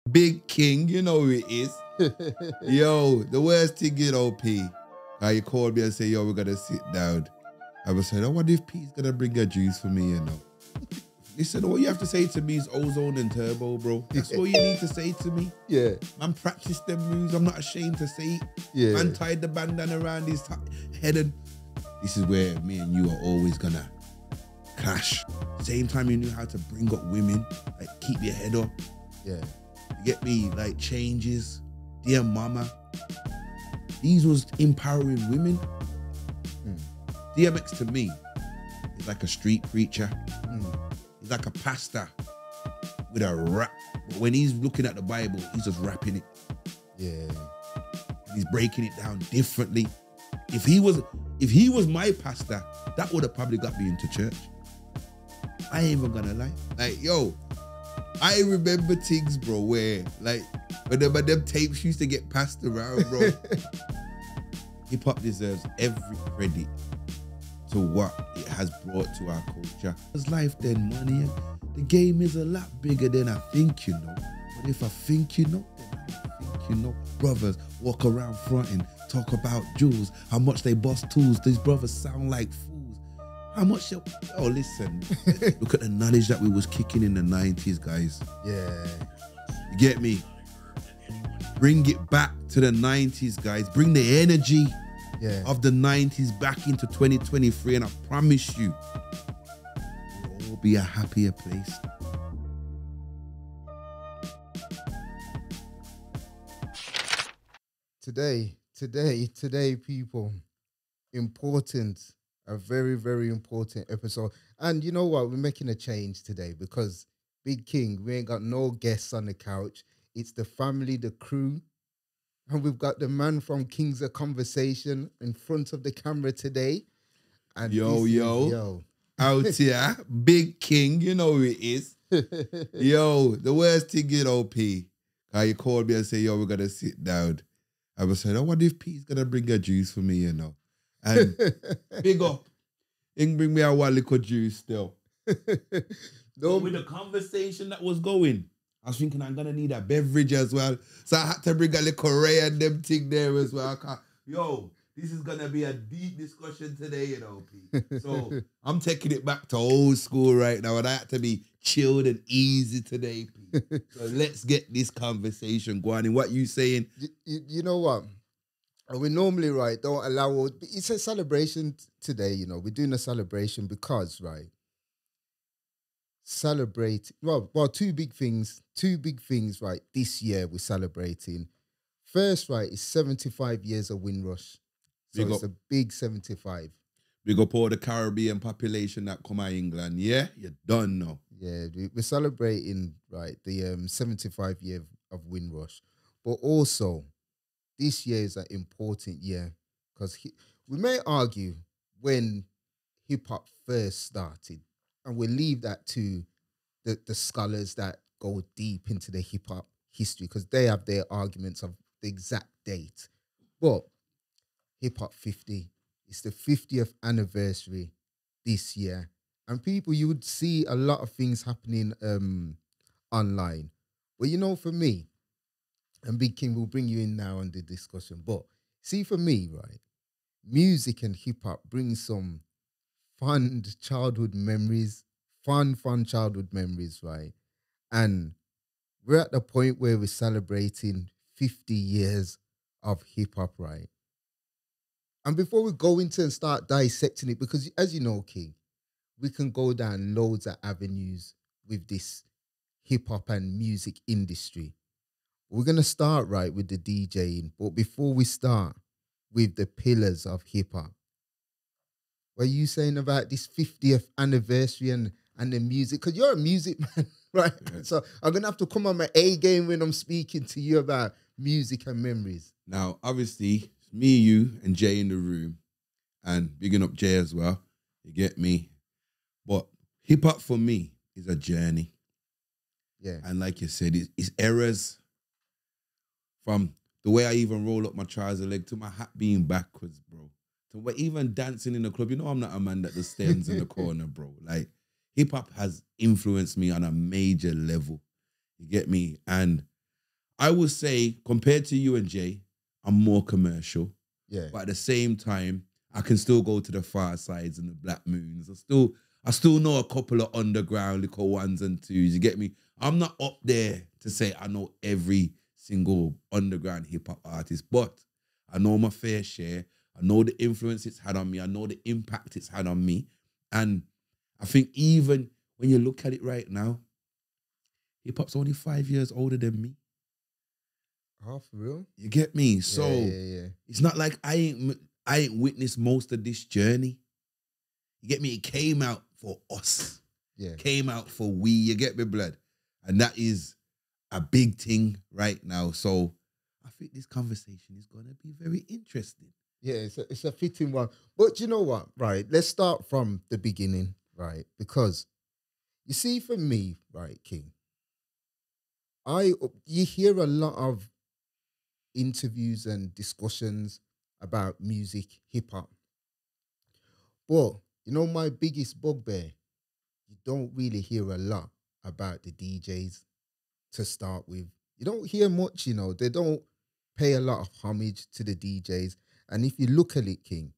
Big King, you know who it is. Yo, the worst thing, you know, P. You called me and say, yo, we're going to sit down. I was saying, I wonder if P's going to bring a juice for me, you know. Listen, all you have to say to me is ozone and turbo, bro. That's all you need to say to me. Yeah. Man, practice them moves. I'm not ashamed to say it. Yeah. Man tied the bandana around his head, and this is where me and you are always going to clash. Same time you knew how to bring up women, like keep your head up. Yeah. You get me? Like changes, dear mama. These was empowering women. DMX to me is like a street preacher. He's like a pastor with a rap. But when he's looking at the Bible, he's just rapping it. Yeah. And he's breaking it down differently. If he was my pastor, that would have probably got me into church. I ain't even gonna lie. Like, yo, I remember things, bro, where like when them tapes used to get passed around, bro. Hip hop deserves every credit to what it has brought to our culture. It's life then, money. And the game is a lot bigger than I think you know. But if I think you know, then I think you know. Brothers walk around front and talk about jewels, how much they bust tools. These brothers sound like fools. How much oh, listen. Look at the knowledge that we was kicking in the 90s, guys. Yeah. You get me? Bring it back to the 90s, guys. Bring the energy of the 90s back into 2023, and I promise you, we'll all be a happier place. Today, people, important, a very, very important episode. And you know what? We're making a change today because Big King, we ain't got no guests on the couch. It's the family, the crew. And we've got the man from Kings of Conversation in front of the camera today. And yo. Out here, Big King, you know who it is. Yo, the worst thing, you know, P. You called me and say, yo, we're going to sit down. I was saying, I wonder if P's going to bring a juice for me, you know. And big up. He can bring me a one liquor juice still. But with the conversation that was going, I was thinking I'm going to need a beverage as well. So I had to bring a little Ray and them thing there as well. Yo, this is going to be a deep discussion today, you know, P. So I'm taking it back to old school right now. And I had to be chilled and easy today, P. So let's get this conversation going. And what you saying? You know what? We normally, right, don't allow... It's a celebration today, you know. We're doing a celebration because, right, celebrate... Well, two big things, right, this year we're celebrating. First, right, is 75 years of Windrush. So it's a big 75. Big up all the Caribbean population that come out of England, yeah? You're done now. Yeah, we're celebrating, right, the 75 year of Windrush. But also... this year is an important year because we may argue when hip-hop first started, and we'll leave that to the scholars that go deep into the hip-hop history because they have their arguments of the exact date. But hip-hop 50, it's the 50th anniversary this year. And people, you would see a lot of things happening online. But you know, for me, and Big King will bring you in now on the discussion. But see, for me, right, music and hip-hop bring some fun childhood memories, fun childhood memories, right? And we're at the point where we're celebrating 50 years of hip-hop, right? And before we go into and start dissecting it, because as you know, King, we can go down loads of avenues with this hip-hop and music industry. We're going to start right with the DJing, but before we start with the pillars of hip-hop, what are you saying about this 50th anniversary and the music? Because you're a music man, right? Yeah. So I'm going to have to come on my A game when I'm speaking to you about music and memories. Now, obviously, it's me, you, and Jay in the room, and bigging up Jay as well. You get me? But hip-hop for me is a journey. Yeah. And like you said, it's errors. From the way I even roll up my trouser leg to my hat being backwards, bro. To even dancing in the club. You know I'm not a man that just stands in the corner, bro. Like, hip-hop has influenced me on a major level. You get me? And I would say, compared to you and Jay, I'm more commercial. Yeah. But at the same time, I can still go to the far sides and the Black Moons. I still know a couple of underground little ones and twos. You get me? I'm not up there to say I know every single underground hip hop artist, but I know my fair share. I know the influence it's had on me. I know the impact it's had on me. And I think even when you look at it right now, hip hop's only 5 years older than me. Oh, for real? You get me? So yeah. it's not like I ain't witnessed most of this journey. You get me? It came out for us. Yeah. Came out for we. You get me, blood? And that is a big thing right now. So I think this conversation is going to be very interesting. Yeah, it's a fitting one. But you know what? Right, let's start from the beginning, right? Because you see, for me, right, King, you hear a lot of interviews and discussions about music, hip hop. But you know, my biggest bugbear, you don't really hear a lot about the DJs to start with. You don't hear much, you know. They don't pay a lot of homage to the DJs. And if you look at it, King,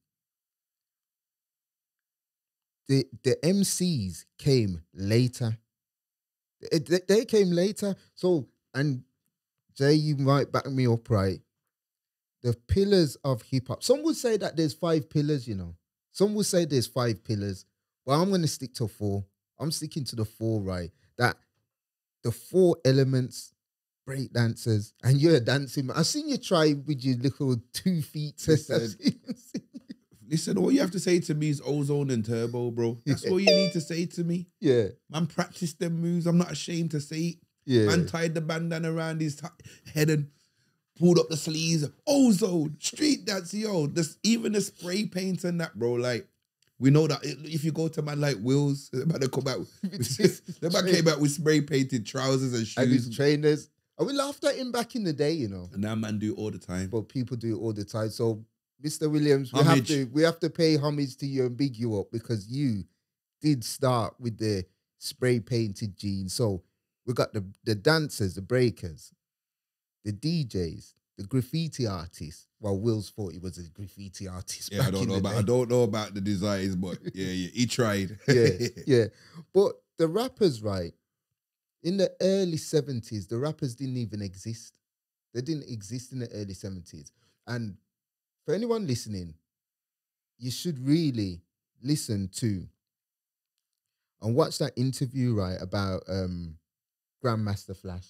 the M.C.s came later. They came later. So, and Jay, you might back me up, right? The pillars of hip hop. Some would say that there's 5 pillars, you know. Some would say there's 5 pillars. Well, I'm going to stick to 4. I'm sticking to the 4, right? That the 4 elements, break dancers, and you're a dancing man. I've seen you try with your little 2 feet. Listen, all you have to say to me is ozone and turbo, bro. That's all you need to say to me. Yeah. Man, practice them moves. I'm not ashamed to say it. Yeah. Man tied the bandana around his head and pulled up the sleeves. Ozone, street dance, yo. Even the spray paint and that, bro. Like, we know that if you go to man like Will's, the man come out. The man came out with spray painted trousers and shoes. And his trainers. And we laughed at him back in the day, you know. And now man do it all the time. But people do it all the time. So, Mr. Williams, Homage. we have to pay homage to you and big you up, because you did start with the spray painted jeans. So we got the dancers, the breakers, the DJs, the graffiti artists. Well, Will's thought he was a graffiti artist. Yeah, I don't know about the designs, but yeah, he tried. yeah. But the rappers, right? In the early 70s, the rappers didn't even exist. They didn't exist in the early 70s. And for anyone listening, you should really listen to and watch that interview, right, about Grandmaster Flash.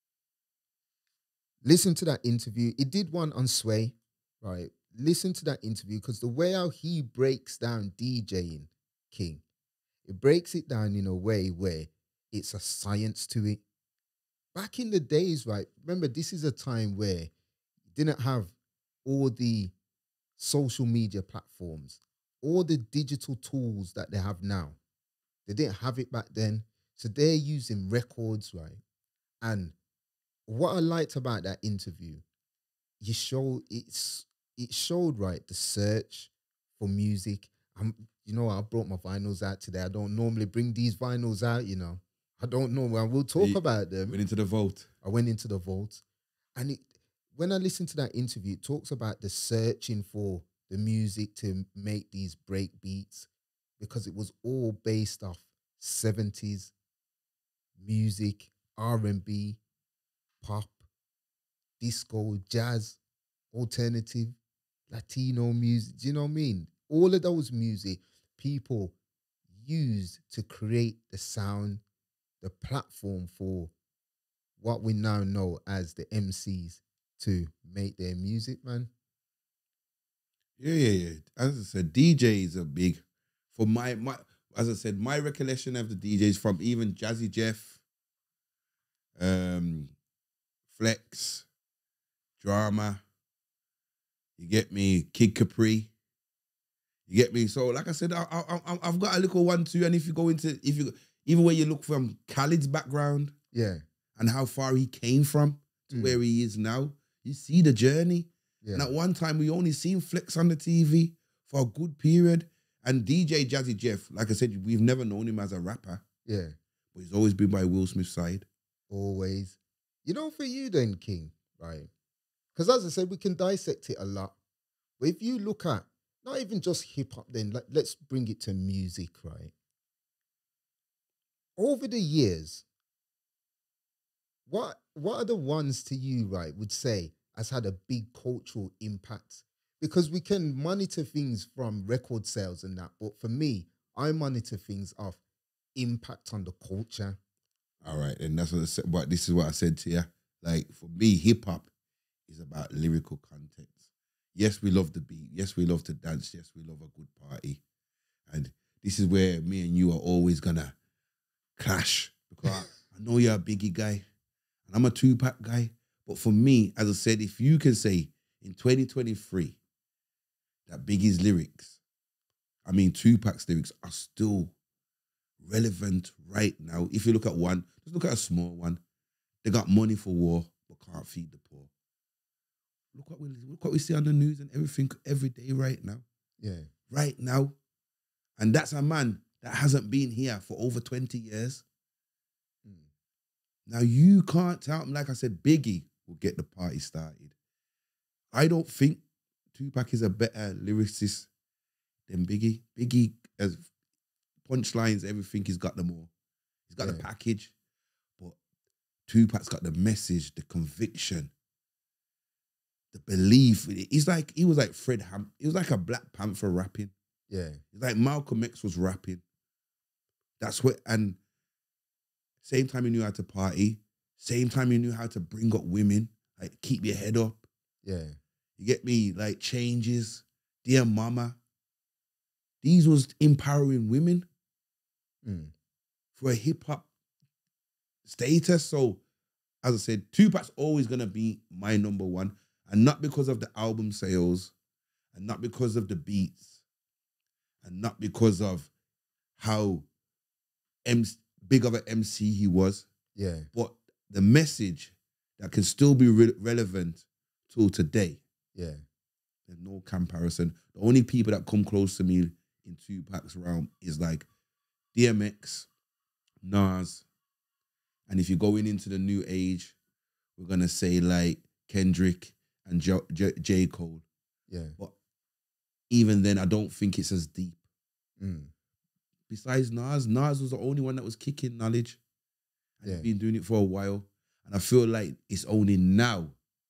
Listen to that interview. He did one on Sway, right? Listen to that interview, because the way how he breaks down DJing, King, it breaks it down in a way where it's a science to it. Back in the days, right, remember, this is a time where you didn't have all the social media platforms, all the digital tools that they have now. They didn't have it back then. So they're using records, right? And what I liked about that interview, it showed, right, the search for music. I brought my vinyls out today. I don't normally bring these vinyls out, you know. I don't know. We'll talk about them. Went into the vault. I went into the vault. And when I listened to that interview, it talks about the searching for the music to make these break beats, because it was all based off 70s music, R&B, pop, disco, jazz, alternative, Latino music. Do you know what I mean? All of those music people used to create the sound, the platform for what we now know as the MCs to make their music, man. Yeah. As I said, DJs are big. For my as I said, my recollection of the DJs from even Jazzy Jeff, Flex, Drama, you get me, Kid Capri, you get me. So like I said, I've got a little one too. And if you go into even when you look from Khaled's background, Yeah. and how far he came from to where he is now, you see the journey. Yeah. And at one time, we only seen Flex on the TV for a good period. And DJ Jazzy Jeff, like I said, we've never known him as a rapper. Yeah. But he's always been by Will Smith's side. Always. You know, for you then, King, right? Because as I said, we can dissect it a lot. But if you look at not even just hip hop, then let's bring it to music, right? Over the years, what are the ones to you, right, would say has had a big cultural impact? Because we can monitor things from record sales and that, but for me, I monitor things of impact on the culture. All right, and that's what I said. But this is what I said to you. Like for me, hip hop is about lyrical content. Yes, we love the beat. Yes, we love to dance. Yes, we love a good party. And this is where me and you are always gonna clash because I know you're a Biggie guy and I'm a Tupac guy. But for me, as I said, if you can say in 2023 that Biggie's lyrics, I mean Tupac's lyrics are still relevant right now. If you look at one, just look at a small one. They got money for war, but can't feed the poor. Look what we see on the news and everything every day right now. Yeah. Right now. And that's a man that hasn't been here for over 20 years. Now you can't tell him, like I said, Biggie will get the party started. I don't think Tupac is a better lyricist than Biggie. Biggie has punchlines, everything, he's got them all. He's got the package, but Tupac's got the message, the conviction, the belief. He was like Fred Ham. He was like a Black Panther rapping. Yeah. It's like Malcolm X was rapping. That's what, and same time he knew how to party, same time he knew how to bring up women, like keep your head up. Yeah. You get me? Like Changes, Dear Mama. These was empowering women for a hip hop status. So, as I said, Tupac's always gonna be my number one, and not because of the album sales, and not because of the beats, and not because of how big of an MC he was. Yeah. But the message that can still be relevant till today. Yeah. There's no comparison. The only people that come close to me in Tupac's realm is like DMX, Nas, and if you're going into the new age, we're gonna say like Kendrick and J. Cole. Yeah. But even then, I don't think it's as deep. Besides Nas was the only one that was kicking knowledge. And he's been doing it for a while. And I feel like it's only now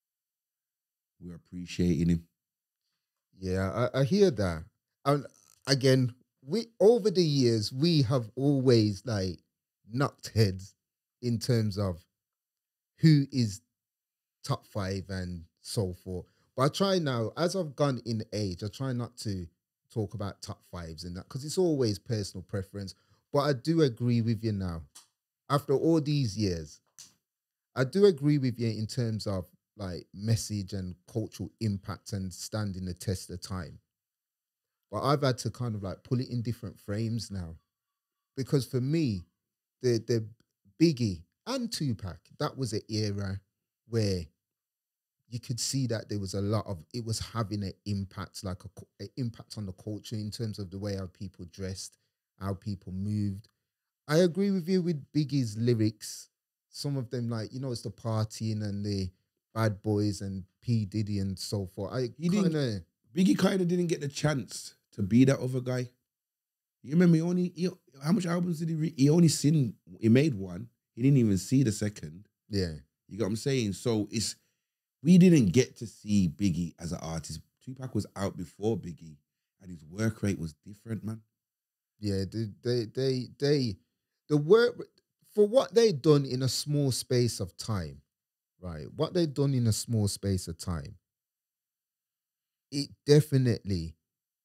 we're appreciating him. Yeah, I hear that. And again, we over the years, we have always like knocked heads in terms of who is top 5 and so forth. But I try now, as I've gone in age, I try not to talk about top 5s and that because it's always personal preference. But I do agree with you now. After all these years, I do agree with you in terms of like message and cultural impact and standing the test of time. But I've had to kind of like pull it in different frames now. Because for me, the Biggie and Tupac, that was an era where you could see that there was a lot of, it was having an impact, like an impact on the culture in terms of the way how people dressed, how people moved. I agree with you with Biggie's lyrics. Some of them, like, it's the partying and the Bad Boys and P. Diddy and so forth. Biggie kind of didn't get the chance to be that other guy. You remember, how much albums did he he made one. He didn't even see the second. Yeah. You get what I'm saying? So we didn't get to see Biggie as an artist. Tupac was out before Biggie and his work rate was different, man. Yeah, the work, for what they done in a small space of time, right? What they done in a small space of time, it definitely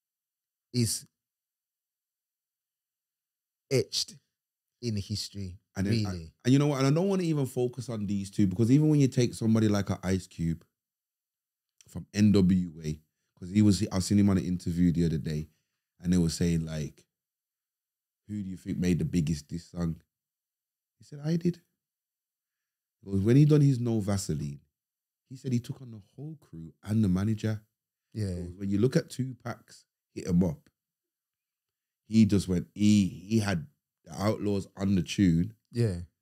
is etched in history, and really. And you know what? And I don't want to even focus on these two because even when you take somebody like an Ice Cube from NWA, because I've seen him on an interview the other day, and they were saying like, who do you think made the biggest diss song? He said, I did. Because when he done his No Vaseline, he said he took on the whole crew and the manager. Yeah. When you look at Tupac's Hit 'Em Up, he just went, he had the Outlaws on the tune. Yeah.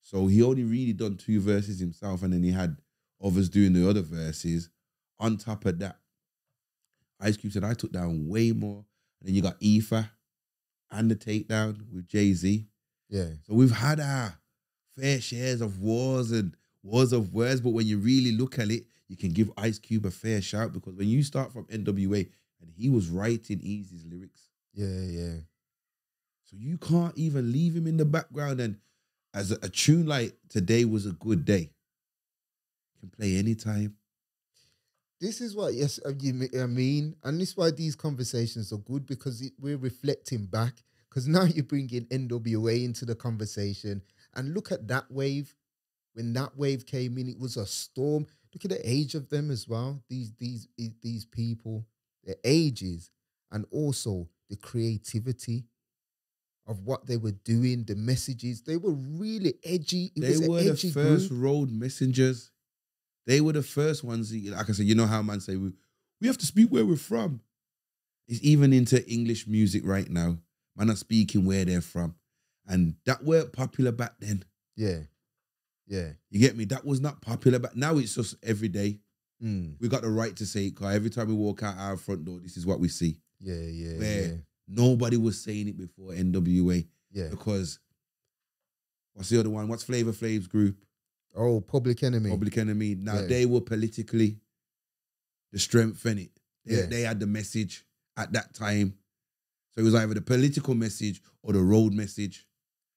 So he only really done 2 verses himself, and then he had others doing the other verses. On top of that, Ice Cube said, I took down way more. And then you got Ether and the Takedown with Jay-Z. Yeah. So we've had our fair shares of wars and wars of words, but when you really look at it, you can give Ice Cube a fair shout, because when you start from NWA, and he was writing Eazy's lyrics. Yeah. So you can't even leave him in the background. And as a tune like Today Was a Good Day, can play anytime. This is what, yes, I mean, and this is why these conversations are good, because we're reflecting back. Because now you're bringing NWA into the conversation, and look at that wave. When that wave came in, it was a storm. Look at the age of them as well. These people, their ages, and also the creativity of what they were doing, the messages. They were really edgy. They were the first road messengers. They were the first ones, like I said, you know how man say, we have to speak where we're from. It's even into English music right now. Man are speaking where they're from. And that weren't popular back then. Yeah. You get me? That was not popular, but now it's just every day. We got the right to say it, because every time we walk out our front door, this is what we see. Yeah. Nobody was saying it before NWA. Yeah. Because, what's the other one? What's Flavor Flav's group? Oh, Public Enemy. Public Enemy. Now, they were politically the strength in it. They had the message at that time. So it was either the political message or the road message.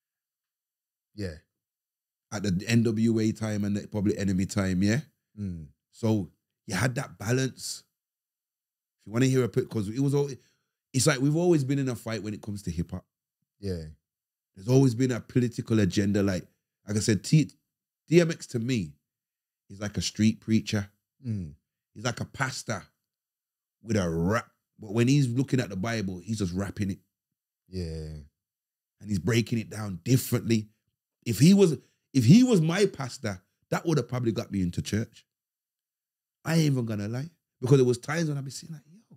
Yeah. At the NWA time and the Public Enemy time, yeah? So you had that balance. If you want to hear a bit, because it's like we've always been in a fight when it comes to hip-hop. Yeah. There's always been a political agenda. Like I said, DMX to me is like a street preacher. He's like a pastor with a rap. But when he's looking at the Bible, he's just rapping it. Yeah. And he's breaking it down differently. If he was my pastor, that would have probably got me into church. I ain't even gonna lie. Because there was times when I'd be saying like, yo,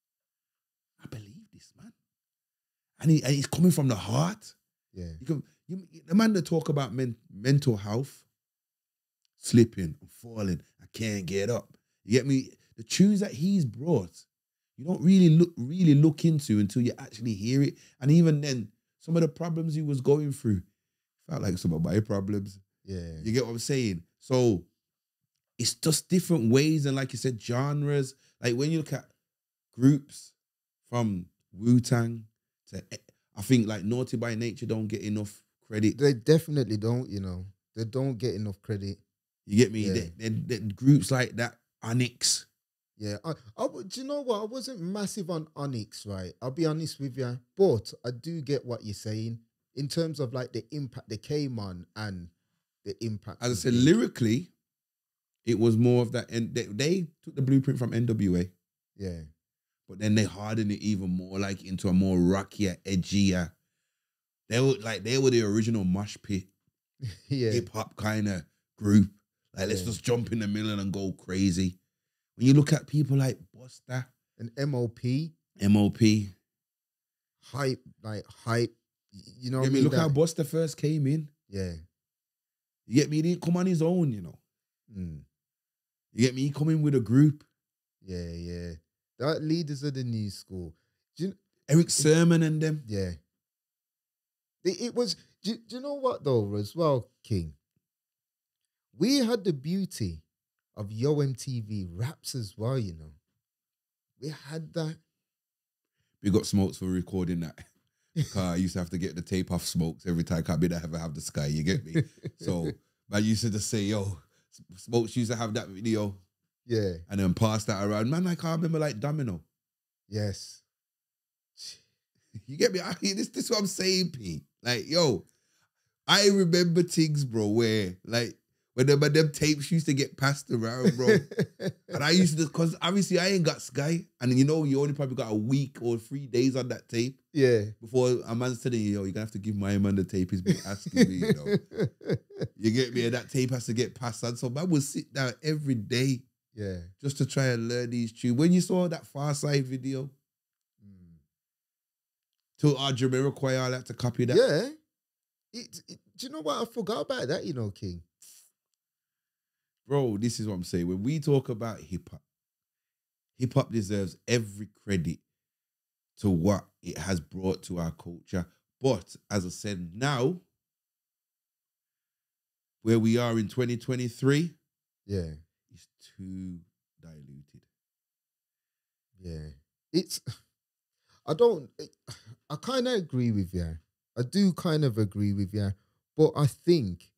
I believe this, man. And he's coming from the heart. Yeah. The man that talk about mental health, slipping, I'm falling, I can't get up. You get me? The tunes that he's brought, you don't really look into until you actually hear it. And even then, some of the problems he was going through felt like some of my problems. Yeah. You get what I'm saying? So it's just different ways, and like you said, genres. Like when you look at groups from Wu-Tang to, I think like Naughty by Nature don't get enough credit. They definitely don't, They don't get enough credit. You get me? Yeah. They groups like that, Onyx. Yeah. Do you know what? I wasn't massive on Onyx, right? I'll be honest with you. But I do get what you're saying in terms of like the impact they came on and the impact. As I said, lyrically, it was more of that. And they took the blueprint from NWA. Yeah. But then they hardened it even more, like into a more rockier, edgier. They were the original mosh pit, hip hop kind of group. Like, let's just jump in the middle and go crazy. When you look at people like Busta and MOP, hype, you know what I mean? Look how Busta first came in. Yeah. You get me? He didn't come on his own, You get me? He come in with a group. Yeah. That leaders of the new school. Eric Sermon and them. Yeah. It was, do you know what though, as well, King? We had the beauty of Yo MTV raps as well, We had that. We got Smokes for recording that. I used to have to get the tape off Smokes every time I could ever have the Sky, you get me? So I used to just say, yo, Smokes used to have that video. Yeah. And then pass that around. Man, I can't remember like Domino. Yes. You get me? This is what I'm saying, P. Like, yo, I remember things, bro, where like when them tapes used to get passed around, bro. And I used to, because obviously I ain't got Sky. And you only probably got a week or 3 days on that tape. Yeah. Before a man's telling you, yo, you're going to have to give my man the tape. He's been asking me, You get me? And that tape has to get passed on. So man would sit down every day. Yeah. Just to try and learn these tunes. When you saw that Far Side video, to our Jamiroquai, I had to copy that. Yeah. Do you know what? I forgot about that, King. Bro, this is what I'm saying. When we talk about hip hop deserves every credit to what it has brought to our culture. But as I said, now, where we are in 2023, Yeah. it's too diluted. Yeah. I kind of agree with you. I do kind of agree with you. But I think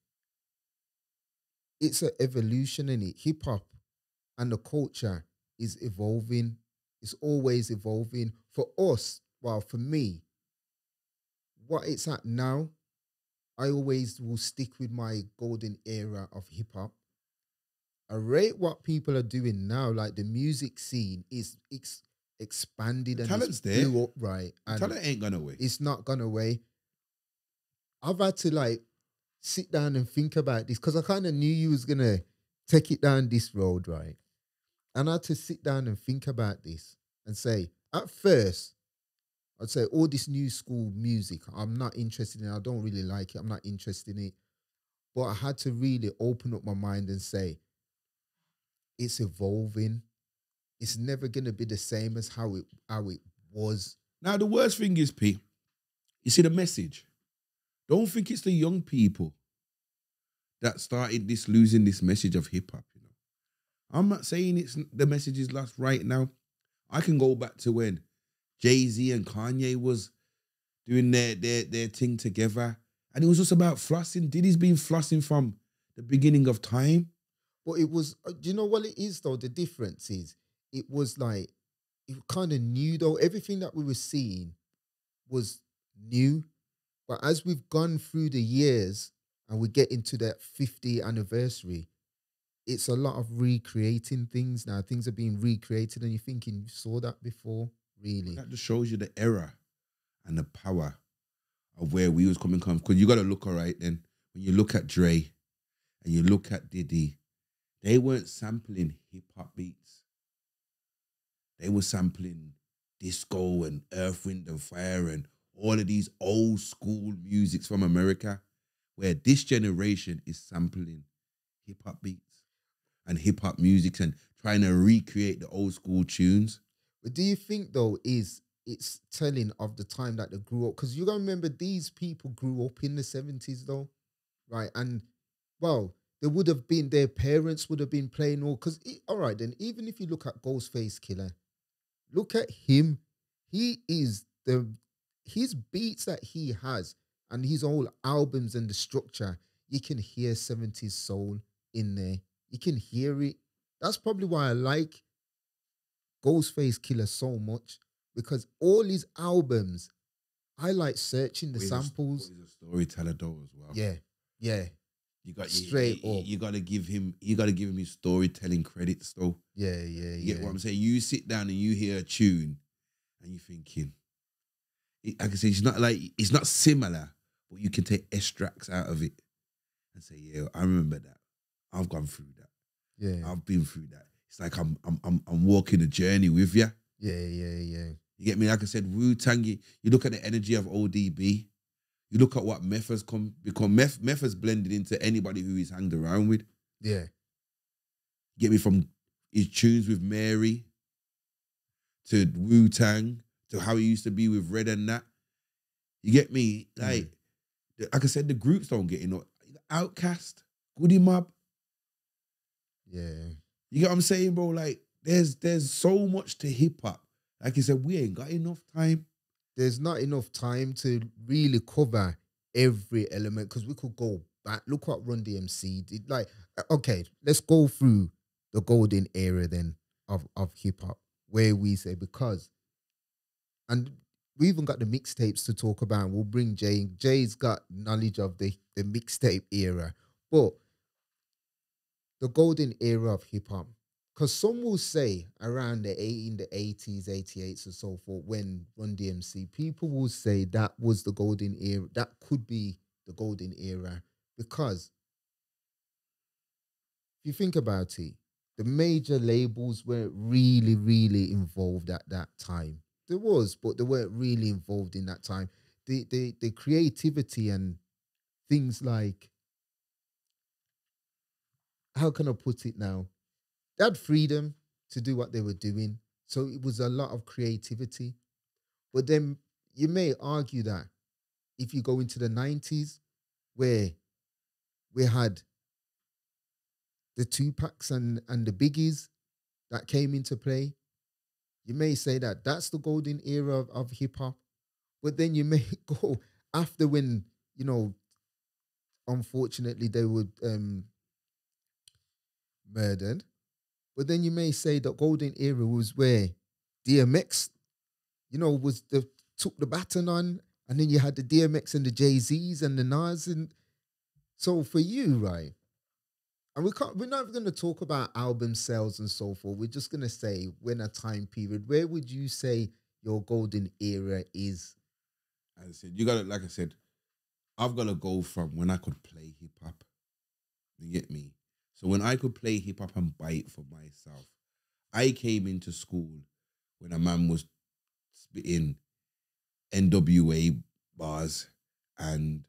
it's an evolution in it. Hip hop and the culture is evolving. It's always evolving. For us, well, for me, what it's at now, I always will stick with my golden era of hip hop. I rate what people are doing now. Like the music scene is expanded The and talent's it's there. blew up, right? The And talent ain't gone away. it's not gone away. I've had to like sit down and think about this because I kind of knew you was gonna take it down this road, right? And I had to sit down and think about this and say, at first, I'd say all this new school music, I'm not interested in. I don't really like it. I'm not interested in it. But I had to really open up my mind and say, it's evolving. It's never gonna be the same as how it was. Now, the worst thing is, P, you see the message. Don't think it's the young people that started this losing this message of hip hop. I'm not saying it's the message is lost right now. I can go back to when Jay-Z and Kanye was doing their thing together, and it was just about flossing. Diddy's been flossing from the beginning of time. But it was, do you know what it is though? The difference is, it was like, it kind of new though. Everything that we were seeing was new. But as we've gone through the years and we get into that 50th anniversary, it's a lot of recreating things now. Things are being recreated, and you're thinking, you saw that before, really? That just shows you the era and the power of where we was coming from. Because you got to look, all right, then, when you look at Dre and you look at Diddy, they weren't sampling hip-hop beats. They were sampling disco and Earth, Wind and Fire and all of these old school musics from America, where this generation is sampling hip-hop beats and hip-hop music and trying to recreate the old school tunes. But do you think though it's telling of the time that they grew up? Because you gotta remember, these people grew up in the 70s though, right? And well, they would have been, their parents would have been playing all, because all right then, even if you look at Ghostface Killer, look at him. He is his beats that he has and his whole albums and the structure, you can hear 70s soul in there. You can hear it. That's probably why I like Ghostface Killer so much, because all his albums, I like searching the samples. He's a storyteller though as well. Yeah, yeah. You got Straight up. You gotta give him his storytelling credits though. Yeah, yeah, You get what I'm saying? You sit down and you hear a tune and you're thinking, I can say it's not similar, but you can take extracts out of it and say, yeah, I remember that. I've gone through that. Yeah. I've been through that. It's like I'm walking the journey with you. Yeah, yeah, yeah. You get me? Like I said, Wu-Tang, you look at the energy of ODB. You look at what Meth has become. Meth has blended into anybody who he's hanged around with. Yeah. You get me? From his tunes with Mary to Wu-Tang to how he used to be with Red and that. You get me? Like I said, the groups don't get enough. Outcast, Goody Mob. Yeah. You get what I'm saying, bro? Like, there's so much to hip hop. Like you said, we ain't got enough time. There's not enough time to really cover every element, because we could go back. Look what Run-DMC did. Like, okay, let's go through the golden era then of hip hop, where we say, because, and we even got the mixtapes to talk about. We'll bring Jay. Jay's got knowledge of the mixtape era, but the golden era of hip hop. Because some will say around in the 80s, 88s or so forth, when Run-DMC, people will say that was the golden era. That could be the golden era. Because if you think about it, the major labels weren't really, really involved at that time. There was, but they weren't really involved in that time. The creativity and things like, how can I put it now? They had freedom to do what they were doing. So it was a lot of creativity. But then you may argue that if you go into the 90s, where we had the Tupacs and the Biggies that came into play, you may say that that's the golden era of hip hop. But then you may go after when, you know, unfortunately they were murdered. But then you may say the golden era was where DMX, you know, took the baton on, and then you had the DMX and the Jay-Z's and the Nas. And so for you, right, and we're not going to talk about album sales and so forth. We're just going to say when a time period, where would you say your golden era is? As I said, you got to, like I said, I've got to go from when I could play hip hop. You get me? So when I could play hip hop and buy it for myself, I came into school when a man was spitting NWA bars and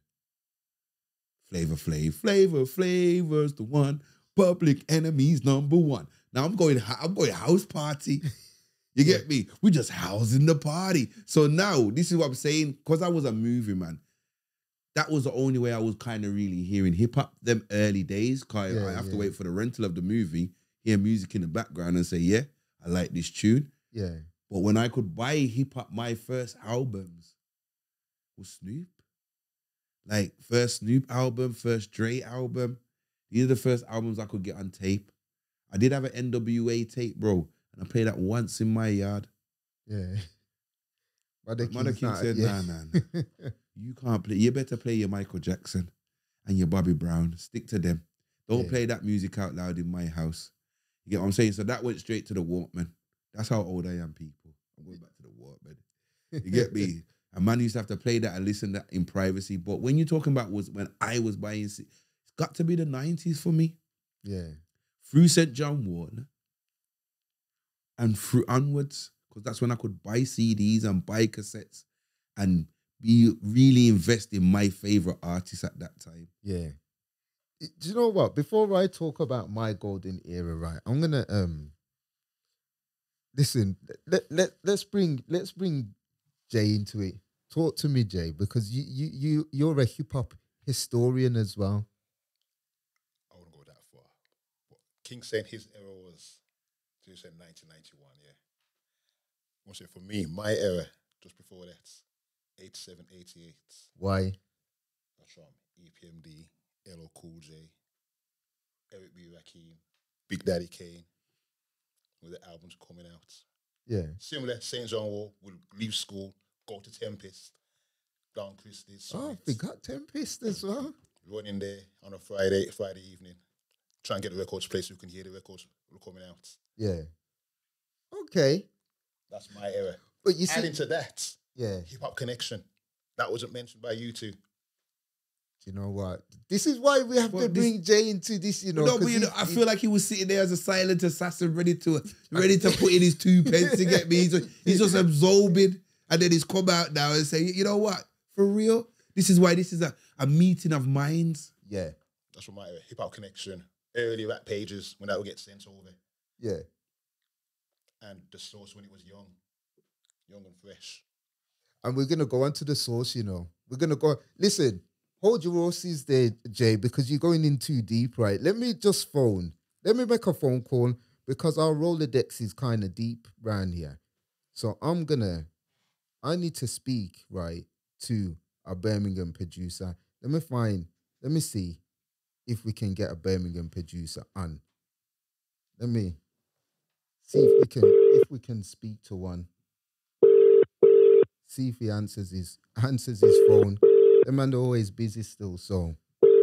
Flavor Flavor's the one, Public Enemy's number one. Now I'm going house party. You get me? We're just housing the party. So now this is what I'm saying, because I was a movie man. That was the only way I was kind of really hearing hip hop them early days. Cause I have to wait for the rental of the movie, hear music in the background and say, yeah, I like this tune. Yeah. But when I could buy hip hop, my first albums was Snoop. Like first Snoop album, first Dre album. These are the first albums I could get on tape. I did have an NWA tape, bro. And I played that once in my yard. Yeah. Mother King said, nah. You can't play. You better play your Michael Jackson and your Bobby Brown. Stick to them. Don't play that music out loud in my house. You get what I'm saying? So that went straight to the Walkman. That's how old I am, people. I'm going back to the Walkman. You get me? A man used to have to play that and listen to that in privacy. But when you're talking about was when I was buying, it's got to be the 90s for me. Yeah. Through St. John Ward and through onwards, because that's when I could buy CDs and buy cassettes and be really invest in my favorite artists at that time. Yeah. Do you know what? Before I talk about my golden era, right, I'm gonna listen. Let's bring Jay into it. Talk to me, Jay, because you're a hip hop historian as well. I wouldn't go that far. But King saying his era was, so you said 1991, yeah. I want to say for me, my era, just before that, 87, 88. Why? That's from EPMD, LL Cool J, Eric B. Rakim, Big Daddy Kane, with the albums coming out. Yeah. Similar, St. John Wall, would leave school, go to Tempest, Don Christie's. Oh, we got Tempest as well. Run in there on a Friday evening, try and get the records played so you can hear the records coming out. Yeah. Okay. That's my era. But you see, adding to that, yeah, Hip Hop Connection. That wasn't mentioned by you two. You know what? This is why we have to bring Jay into this, you know. No, but I feel like he was sitting there as a silent assassin, ready to put in his 2 pence to get me. He's just absorbing, and then he's come out now and say, you know what? For real, this is why this is a meeting of minds. Yeah, that's what my Hip Hop Connection. Early rap pages when that would get sent over. Yeah, and the source when it was young and fresh. And we're gonna go on to the source, you know. We're gonna go. Listen. Hold your horses there, Jay, because you're going in too deep, right? Let me make a phone call because our Rolodex is kind of deep around here. So I need to speak, right, to a Birmingham producer. Let me see if we can get a Birmingham producer on. Let me see if we can speak to one. See if he answers his phone. The man always busy still, so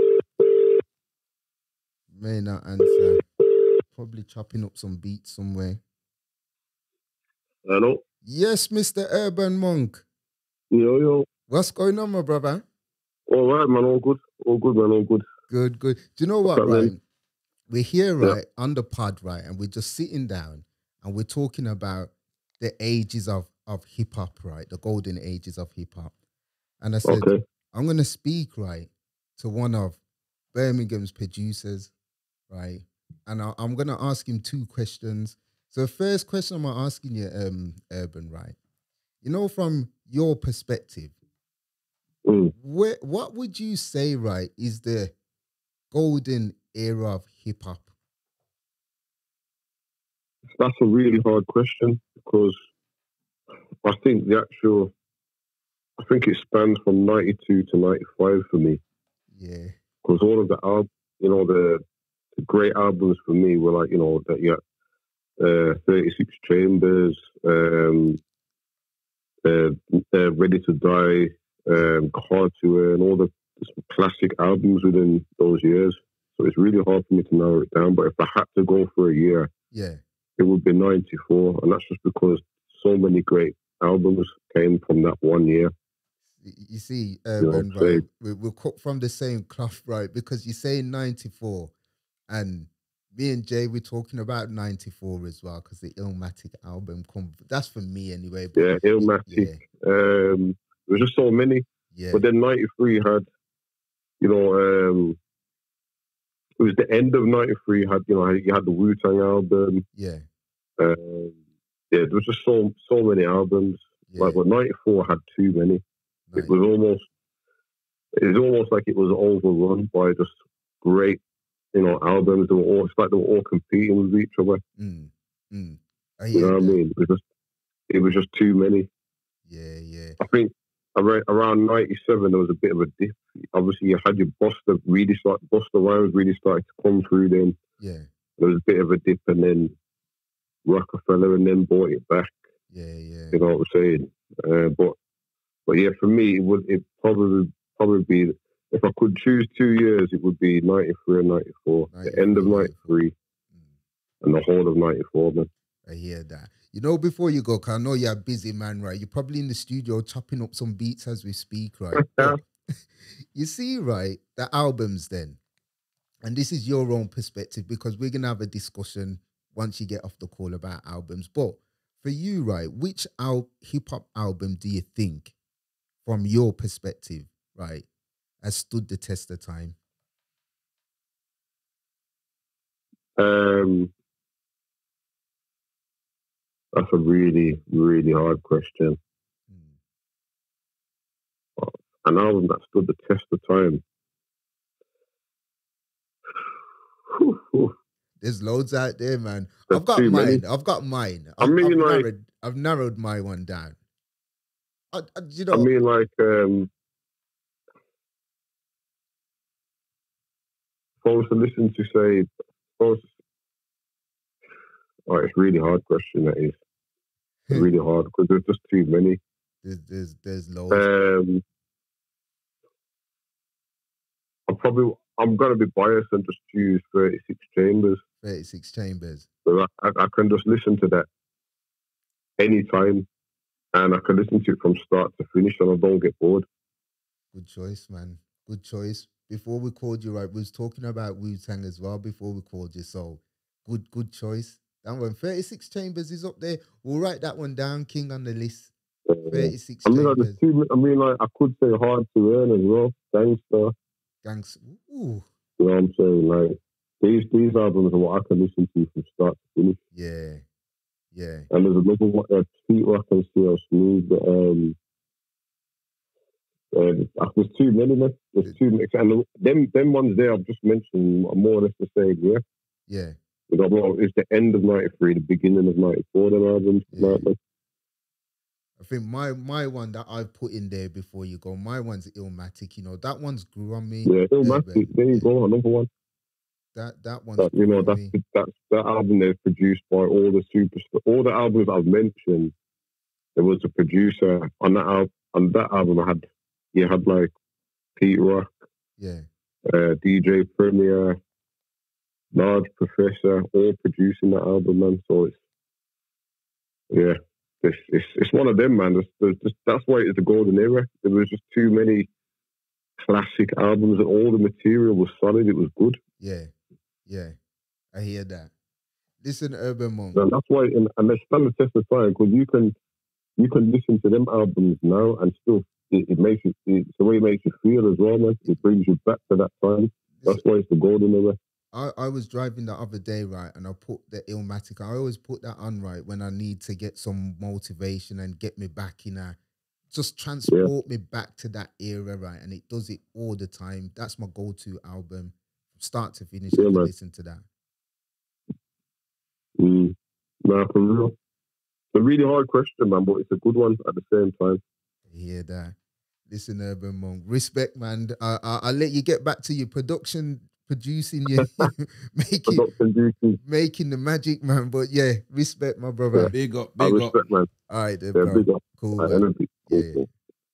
may not answer. Probably chopping up some beats somewhere. Hello? Yes, Mr. Urban Monk. Yo. What's going on, my brother? All right, man. All good. All good, man. All good. Good. Do you know what, right? We're here, right, on the pod, right, and we're just sitting down and we're talking about the ages of hip-hop, right, the golden ages of hip-hop. And I said, I'm going to speak, right, to one of Birmingham's producers, right? And I'm going to ask him 2 questions. So the first question I'm asking you, Urban, right? You know, from your perspective, what would you say, right, is the golden era of hip hop? That's a really hard question because I think it spans from 92 to 95 for me. Yeah. Because all of the the great albums for me were like, 36 Chambers, Ready to Die, Hard to Earn, all the classic albums within those years. So it's really hard for me to narrow it down. But if I had to go for a year, it would be 94. And that's just because so many great albums came from that one year. You see, Urban, right, we're cut from the same cloth, right? Because you say 94, and me and Jay, we're talking about 94 as well, because the Illmatic album that's for me anyway. But yeah, Illmatic. There was just so many. Yeah. But then 93 had, it was the end of 93, you had the Wu-Tang album. Yeah. There was just so many albums. Yeah. But 94 had too many. Nice. It was almost like it was overrun by just great, albums. They were all competing with each other. You know what I mean? It was just too many. Yeah. I think around 97 there was a bit of a dip. Obviously, you had your Busta Rhymes really started to come through. Then there was a bit of a dip, and then Rockefeller, and then brought it back. Yeah. You know what I'm saying? But yeah, for me, it probably be, if I could choose 2 years, it would be 93 and 94. The end of 93 and the whole of 94, man. I hear that. Before you go, because I know you're a busy man, right? You're probably in the studio chopping up some beats as we speak, right? You see, right, the albums then, and this is your own perspective, because we're going to have a discussion once you get off the call about albums. But for you, right, which hip-hop album do you think, from your perspective, right, has stood the test of time? That's a really, really hard question. An album that stood the test of time. There's loads out there, man. There's I've got mine. I've narrowed my one down. If I was to listen to it's a really hard question, that is. It's really hard, because there's just too many. There's loads. I'm going to be biased and just choose 36 Chambers. 36 Chambers. So I can just listen to that anytime, and I can listen to it from start to finish, and I don't get bored. Good choice, man. Good choice. Before we called you, right, we was talking about Wu-Tang as well before we called you, so good choice. That one, 36 Chambers is up there. We'll write that one down, King, on the list. 36 Chambers. I could say Hard to Earn as well. Gangster. Ooh. You know what I'm saying? Like, these albums are what I can listen to from start to finish. Yeah. And there's another one, Pete Rock and CL Smooth. There's too many, man. There's too many. And them ones there I've just mentioned are more or less the same, yeah? Yeah. It's the end of 93, the beginning of 94, them albums. Yeah. I think my one that I've put in there before you go, my one's Illmatic. That one's grew on me. Yeah, Illmatic. There you go, another one. That one's grew on me. That's that album that's produced by all the superstars. All the albums I've mentioned, there was a producer on that album. On that album, you had like Pete Rock, DJ Premier, Large Professor, all producing that album, man. So it's one of them, man. That's why it's the golden era. There was just too many classic albums, and all the material was solid. It was good. Yeah. I hear that. Listen, Urban Monk. And that's why, and they stand the test of time, because you can listen to them albums now and still it makes you. It's the way it makes you feel as well, man. It brings you back to that time. That's why it's the golden era. I was driving the other day, right, and I put the Illmatic. I always put that on, right, when I need to get some motivation and get me back in just transport me back to that era, right? And it does it all the time. That's my go-to album, from start to finish. I can listen to that. Nah, for real. It's a really hard question, man, but it's a good one at the same time. Hear that? Listen, Urban Monk, respect, man. I'll let you get back to your producing your making the magic, man. But yeah, respect, my brother. Yeah. Big up. Respect, man. All right, then, bro. Big up. Cool, man. Cool.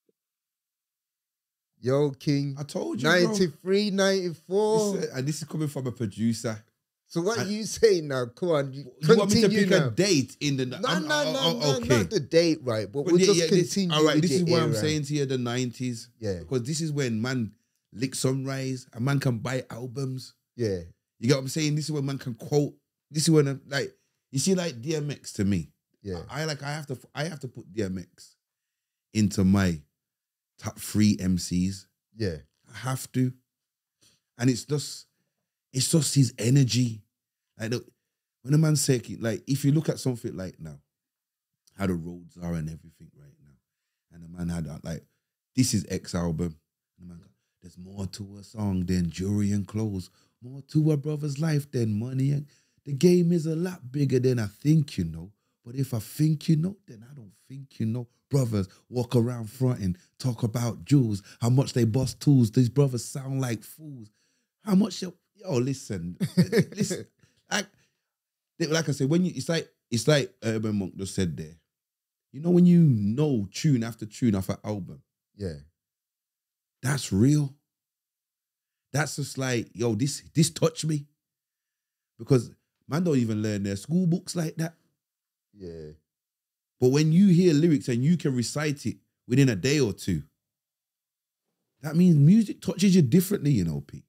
Yo, King. I told you, 93, 94. And this is coming from a producer. So what are you saying now? Come on. You want me to pick a date in the... No, okay. not the date, right? But we'll just continue. All right, this is what era. I'm saying to you, the 90s. Yeah. Because this is when man lick Sunrise, a man can buy albums. Yeah. You get what I'm saying? This is when man can quote. This is when, like, you see, like DMX to me. Yeah. I have to put DMX into my top 3 MCs. Yeah. I have to. And it's just his energy. Like, when a man say, like, if you look at something like now, how the roads are and everything right now, and the man had that, like, this is X album. And the man go, there's more to a song than jewelry and clothes, more to a brother's life than money. And the game is a lot bigger than I think you know. But if I think you know, then I don't think you know. Brothers walk around fronting, talk about jewels, how much they bust tools. These brothers sound like fools. How much listen. Like I said, when you it's like Urban Monk just said there. You know when you know tune after tune off an album. Yeah. That's real. That's just like, yo, this touched me. Because man don't even learn their school books like that. Yeah. But when you hear lyrics and you can recite it within a day or two, that means music touches you differently, you know, Pete.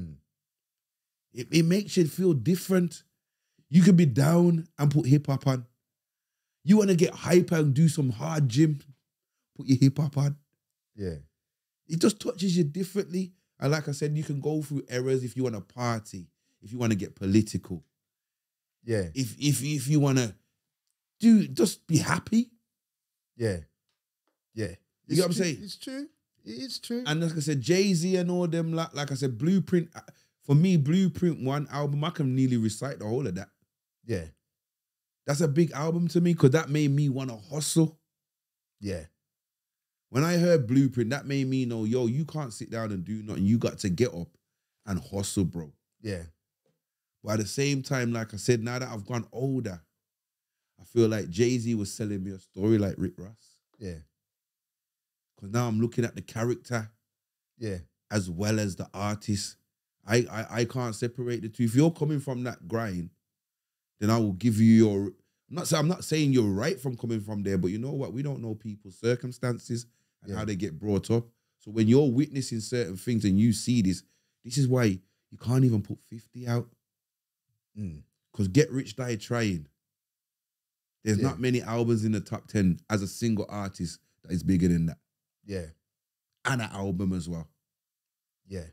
It makes you feel different. You could be down and put hip-hop on. You want to get hyper and do some hard gym, put your hip-hop on. Yeah. It just touches you differently. And like I said, you can go through errors if you want to party, if you want to get political. Yeah. If you want to just be happy. Yeah. Yeah. You get what I'm saying? It's true. It is true. And like I said, Jay-Z and all them, like I said, Blueprint, for me, Blueprint 1 album, I can nearly recite the whole of that. Yeah. That's a big album to me because that made me want to hustle. Yeah. When I heard Blueprint, that made me know, yo, you can't sit down and do nothing. You got to get up and hustle, bro. Yeah. But at the same time, like I said, now that I've gone older, I feel like Jay-Z was selling me a story like Rick Ross. Yeah. Because now I'm looking at the character. Yeah. As well as the artist. I can't separate the two. If you're coming from that grind, then I will give you your... I'm not saying you're right from coming from there, but you know what? We don't know people's circumstances and how they get brought up. So when you're witnessing certain things and you see this is why you can't even put 50 out. Because Get Rich Die Trying. There's not many albums in the top 10 as a single artist that is bigger than that. Yeah. And an album as well. Yeah.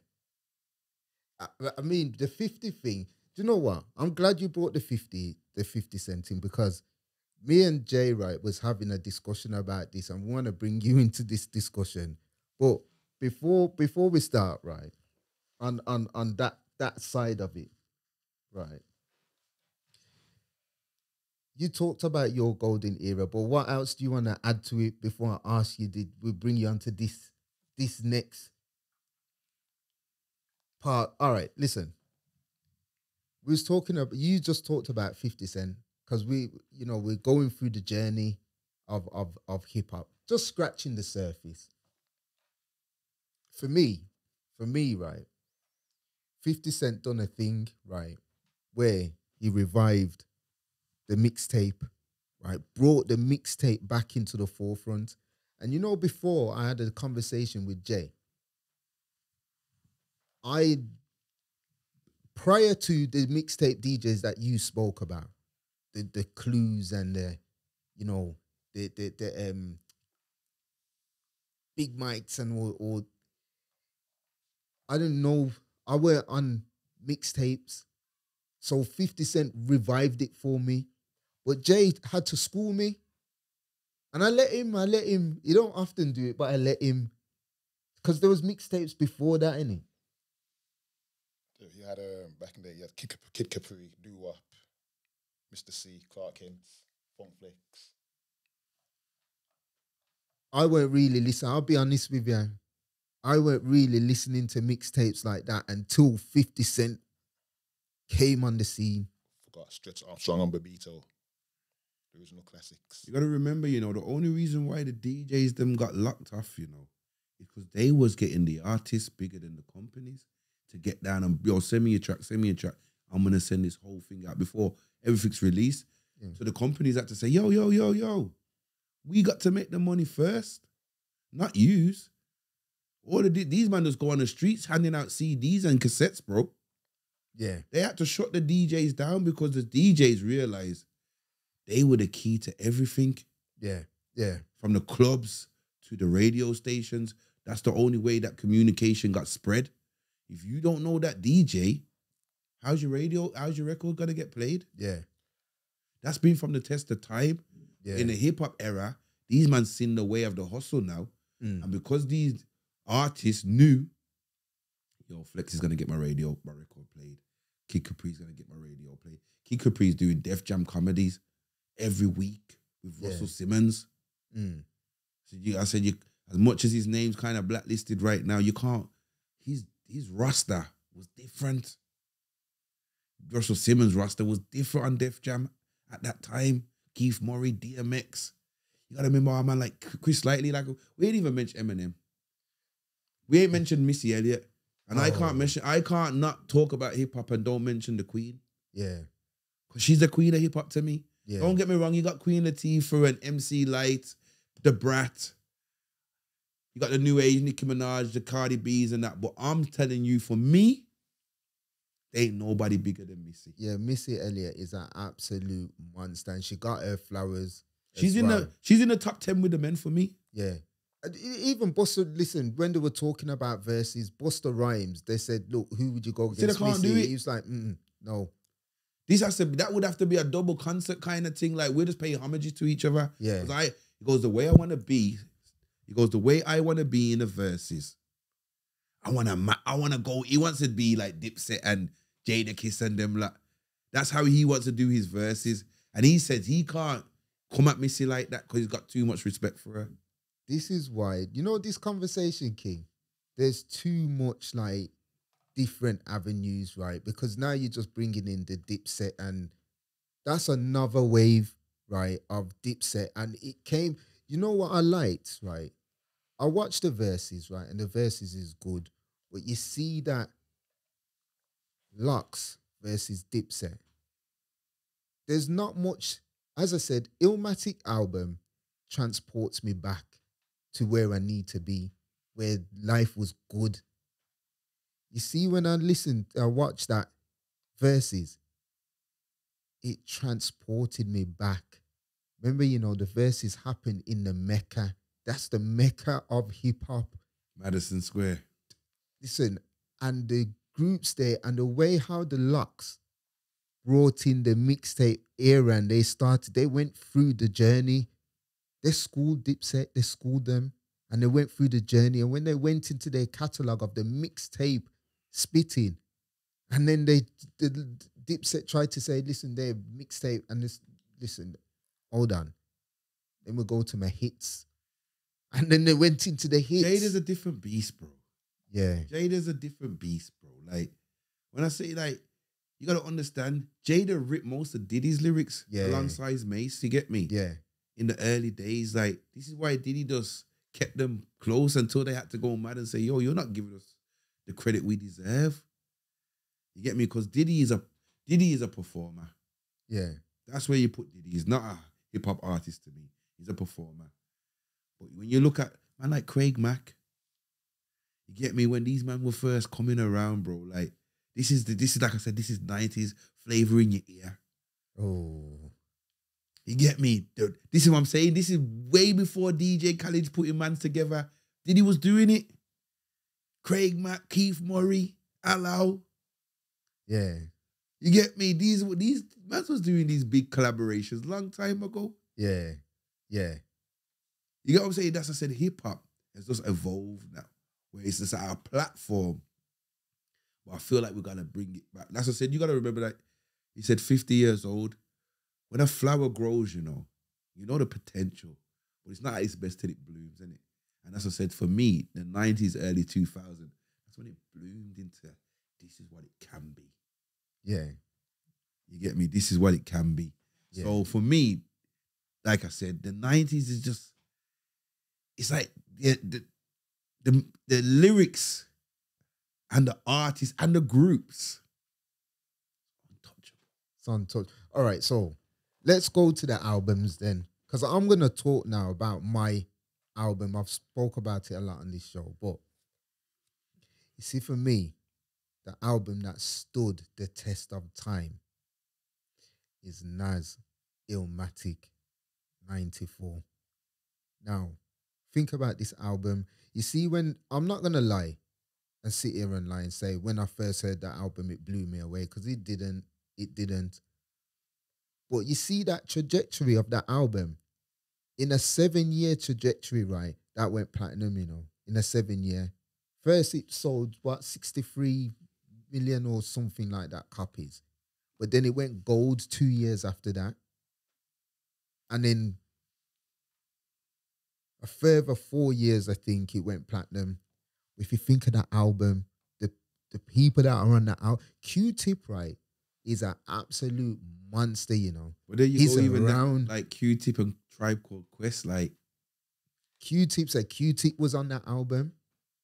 I mean, the 50 thing, do you know what? I'm glad you brought the 50 Cent in because me and Jay, right, was having a discussion about this and we want to bring you into this discussion. But before we start, right, on that side of it, right, you talked about your golden era, but what else do you want to add to it before I ask you, we bring you onto this next part? All right, listen. You just talked about 50 Cent because we're going through the journey of hip hop, just scratching the surface. For me, right, 50 Cent done a thing, right, where he revived the mixtape, right, brought the mixtape back into the forefront. And before I had a conversation with Jay, prior to the mixtape DJs that you spoke about, the clues and the big mics and or I don't know. I were on mixtapes, so 50 Cent revived it for me. But Jay had to school me, and I let him. He don't often do it, but I let him because there was mixtapes before that, innit? You had back in the day, you had Kid Capri, Doo Wop, Mr. C, Clark Kent, Funk Flex. I weren't really listening. I'll be honest with you. I weren't really listening to mixtapes like that until 50 Cent came on the scene. Forgot Stretch Armstrong and Babito. The original classics. You got to remember, the only reason why the DJs them got locked off, is because they was getting the artists bigger than the companies to get down and, send me a track. I'm going to send this whole thing out before everything's released. Yeah. So the companies had to say, yo, we got to make the money first, not use. These man just go on the streets handing out CDs and cassettes, bro. Yeah. They had to shut the DJs down because the DJs realized they were the key to everything. Yeah, yeah. From the clubs to the radio stations. That's the only way that communication got spread. If you don't know that DJ, how's your record gonna get played? Yeah. That's been from the test of time. Yeah. In the hip-hop era, these man seen the way of the hustle now. And because these artists knew, Flex is gonna get my record played. Kid Capri's gonna get my radio played. Kid Capri's doing Def Jam comedies every week with Russell Simmons. So I said, as much as his name's kind of blacklisted right now, you can't. His roster was different. Russell Simmons' roster was different on Def Jam at that time. Keith Murray, DMX. You gotta remember our man like Chris Lightly. Like we ain't even mentioned Eminem. We ain't mentioned Missy Elliott. And I can't not talk about hip hop and don't mention the Queen. Yeah. Because she's the queen of hip hop to me. Yeah. Don't get me wrong, you got Queen Latifah and MC Light, the Brat. You got the new age Nicki Minaj, the Cardi B's and that. But I'm telling you, for me, there ain't nobody bigger than Missy. Yeah, Missy Elliott is an absolute monster, and she got her flowers. She's in the top 10 with the men for me. Yeah. Even Busta, listen, when they were talking about verses, Busta Rhymes, they said, look, who would you go against? I can't do it. He was like, no. That would have to be a double concert kind of thing. Like, we're just paying homage to each other. Yeah. It goes the way I want to be. He goes the way I want to be in the verses. I want to go. He wants to be like Dipset and Jadakiss and them. Like, that's how he wants to do his verses. And he says he can't come at Missy like that because he's got too much respect for her. This is why, this conversation, King, there's too much like different avenues, right? Because now you're just bringing in the Dipset, and that's another wave, right, of Dipset. And it came, you know what I liked, right? I watched the verses, right? And the verses is good. But you see that Lux versus Dipset. There's not much, as I said, Illmatic album transports me back to where I need to be, where life was good. You see, when I watched that verses, it transported me back. Remember, the verses happened in the Mecca. That's the Mecca of hip-hop. Madison Square. Listen, and the groups there and the way how the Lux brought in the mixtape era and they went through the journey. They schooled Dipset, they schooled them, and they went through the journey. And when they went into their catalogue of the mixtape spitting, and then the Dipset tried to say, listen, they're mixtape, and listen, hold on. Then we'll go to my hits. And then they went into the hits. Jada's a different beast, bro. Yeah. Jada's a different beast, bro. Like, when I say, like, you got to understand, Jada ripped most of Diddy's lyrics alongside Mace, you get me? Yeah. In the early days, like, this is why Diddy just kept them close until they had to go mad and say, yo, you're not giving us the credit we deserve. You get me? Because Diddy is a performer. Yeah. That's where you put Diddy. He's not a hip-hop artist to me. He's a performer. But when you look at man like Craig Mack, you get me, when these men were first coming around, bro, like, this is like I said, this is 90s flavor in your ear. Oh. You get me? This is what I'm saying. This is way before DJ Khaled putting mans together Diddy was doing it. Craig Mack, Keith Murray, Allow. Yeah. You get me? These man was doing these big collaborations long time ago. Yeah. Yeah. You get what I'm saying? That's what I said. Hip hop has just evolved now, where it's just our platform. But I feel like we're gonna bring it back. That's what I said. You gotta remember that he said 50 years old. When a flower grows, you know the potential, but it's not at its best till it blooms, isn't it? And that's what I said. For me, the 90s, early 2000s, that's when it bloomed into this is what it can be. Yeah. You get me? This is what it can be. Yeah. So for me, like I said, the 90s is just, it's like the lyrics and the artists and the groups. Untouchable. It's untouchable. All right, so let's go to the albums then. Because I'm going to talk now about my album. I've spoke about it a lot on this show. But you see, for me, the album that stood the test of time is Nas Illmatic 94. Now, think about this album. You see, when I'm not going to lie and sit here and lie and say when I first heard that album, it blew me away, because it didn't. But you see that trajectory of that album in a 7-year trajectory, right? That went platinum, in a 7-year. First, it sold, 63 million or something like that copies. But then it went gold 2 years after that. And then a further 4 years, I think, it went platinum. If you think of that album, the people that are on that album, Q-Tip, right, is an absolute monster, But there you He's go, even around. that, like Q-Tip and Tribe Called Quest, like Q-Tip said Q-Tip was on that album.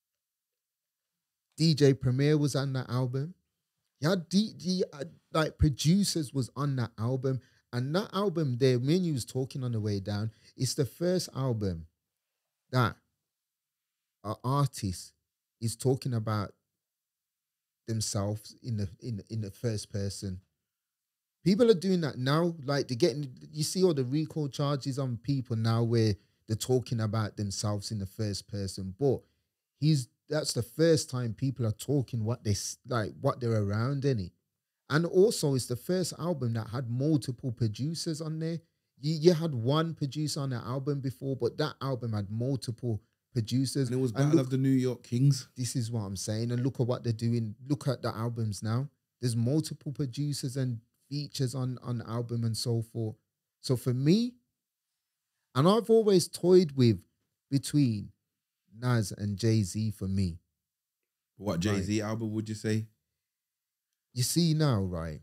DJ Premier was on that album. Yeah, like producers was on that album. And that album there, when you was talking on the way down, it's the first album that an artist is talking about themselves in the first person. People are doing that now, like they're getting, you see all the recall charges on people now where they're talking about themselves in the first person. But that's the first time people are talking what they're around, innit? And also it's the first album that had multiple producers on there. You had one producer on the album before, but that album had multiple producers. And it was Battle of the New York Kings. This is what I'm saying. And look at what they're doing. Look at the albums now. There's multiple producers and features on the album and so forth. So for me, and I've always toyed with between Nas and Jay-Z for me. What Jay-Z album would you say? You see now, right?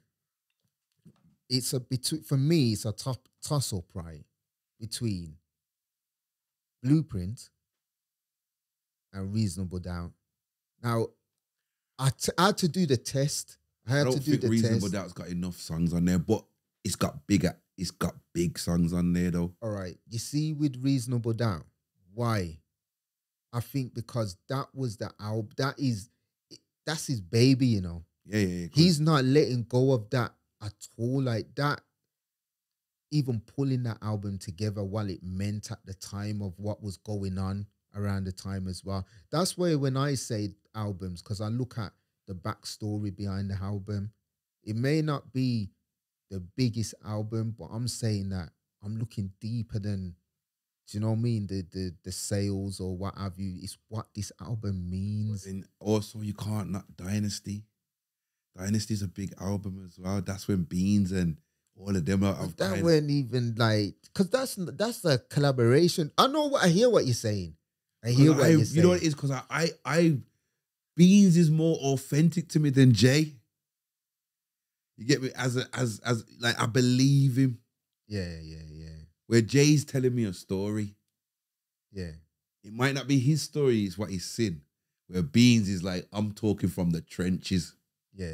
For me, it's a toss-up, right? Between Blueprint and Reasonable Doubt. Now, I had to do the test. I don't think Reasonable Doubt's got enough songs on there, but it's got big songs on there though. All right. You see, with Reasonable Doubt, why? I think because that was the album. That's his baby, Yeah. He's not letting go of that at all. Like that, even pulling that album together while it meant at the time of what was going on around the time as well. That's why when I say albums, because I look at the backstory behind the album, it may not be the biggest album, but I'm saying that I'm looking deeper than, do you know what I mean? The sales or what have you. It's what this album means. And also, you can't not Dynasty. Dynasty's a big album as well. That's when Beans and all of them are. That weren't even like, because that's a collaboration. I hear what you're saying. I hear what you're saying. You know what it is? Because I Beans is more authentic to me than Jay. You get me? As like I believe him. Yeah. Where Jay's telling me a story. Yeah. It might not be his story, it's what he's seen. Where Beans is like, I'm talking from the trenches. Yeah.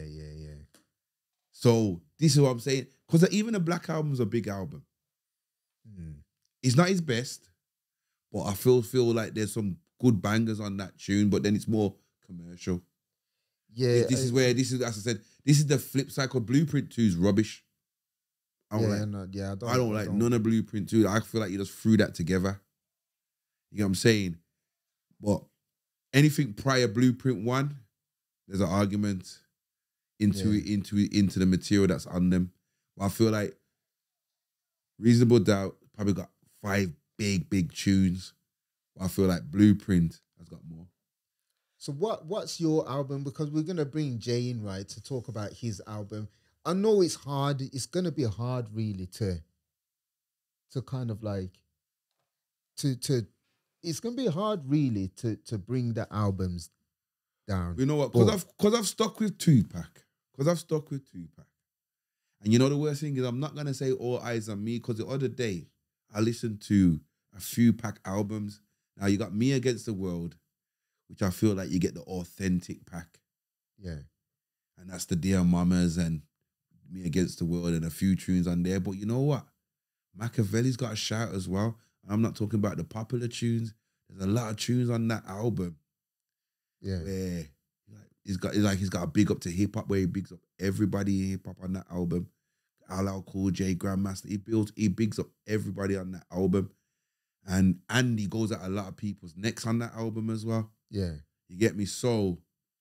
So this is what I'm saying. Because even the Black Album's a big album. It's not his best, but I feel like there's some good bangers on that tune, but then it's more commercial. Yeah. This is, as I said, this is the flip side, because Blueprint 2 is rubbish. I don't like none of Blueprint 2. I feel like you just threw that together. You know what I'm saying? But anything prior Blueprint 1, there's an argument into the material that's on them. But I feel like Reasonable Doubt probably got 5 big tunes. But I feel like Blueprint has got more. So what's your album? Because we're gonna bring Jay in, right, to talk about his album. I know it's hard. It's gonna be hard, really, to kind of like to. It's gonna be hard, really, to bring the albums down. You know what? Because I've stuck with Tupac. And you know the worst thing is I'm not gonna say All Eyes on Me, because the other day I listened to a few Pac albums. Now you got Me Against the World, which I feel like you get the authentic Pac. Yeah. And that's the Dear Mamas and Me Against the World and a few tunes on there. But you know what? Machiavelli's got a shout as well. I'm not talking about the popular tunes. There's a lot of tunes on that album. Yeah. Where he's got a big up to hip hop, where he bigs up everybody in hip hop on that album. LL Cool J, Grandmaster. He bigs up everybody on that album. And Andy goes at a lot of people's necks on that album as well. Yeah. You get me? So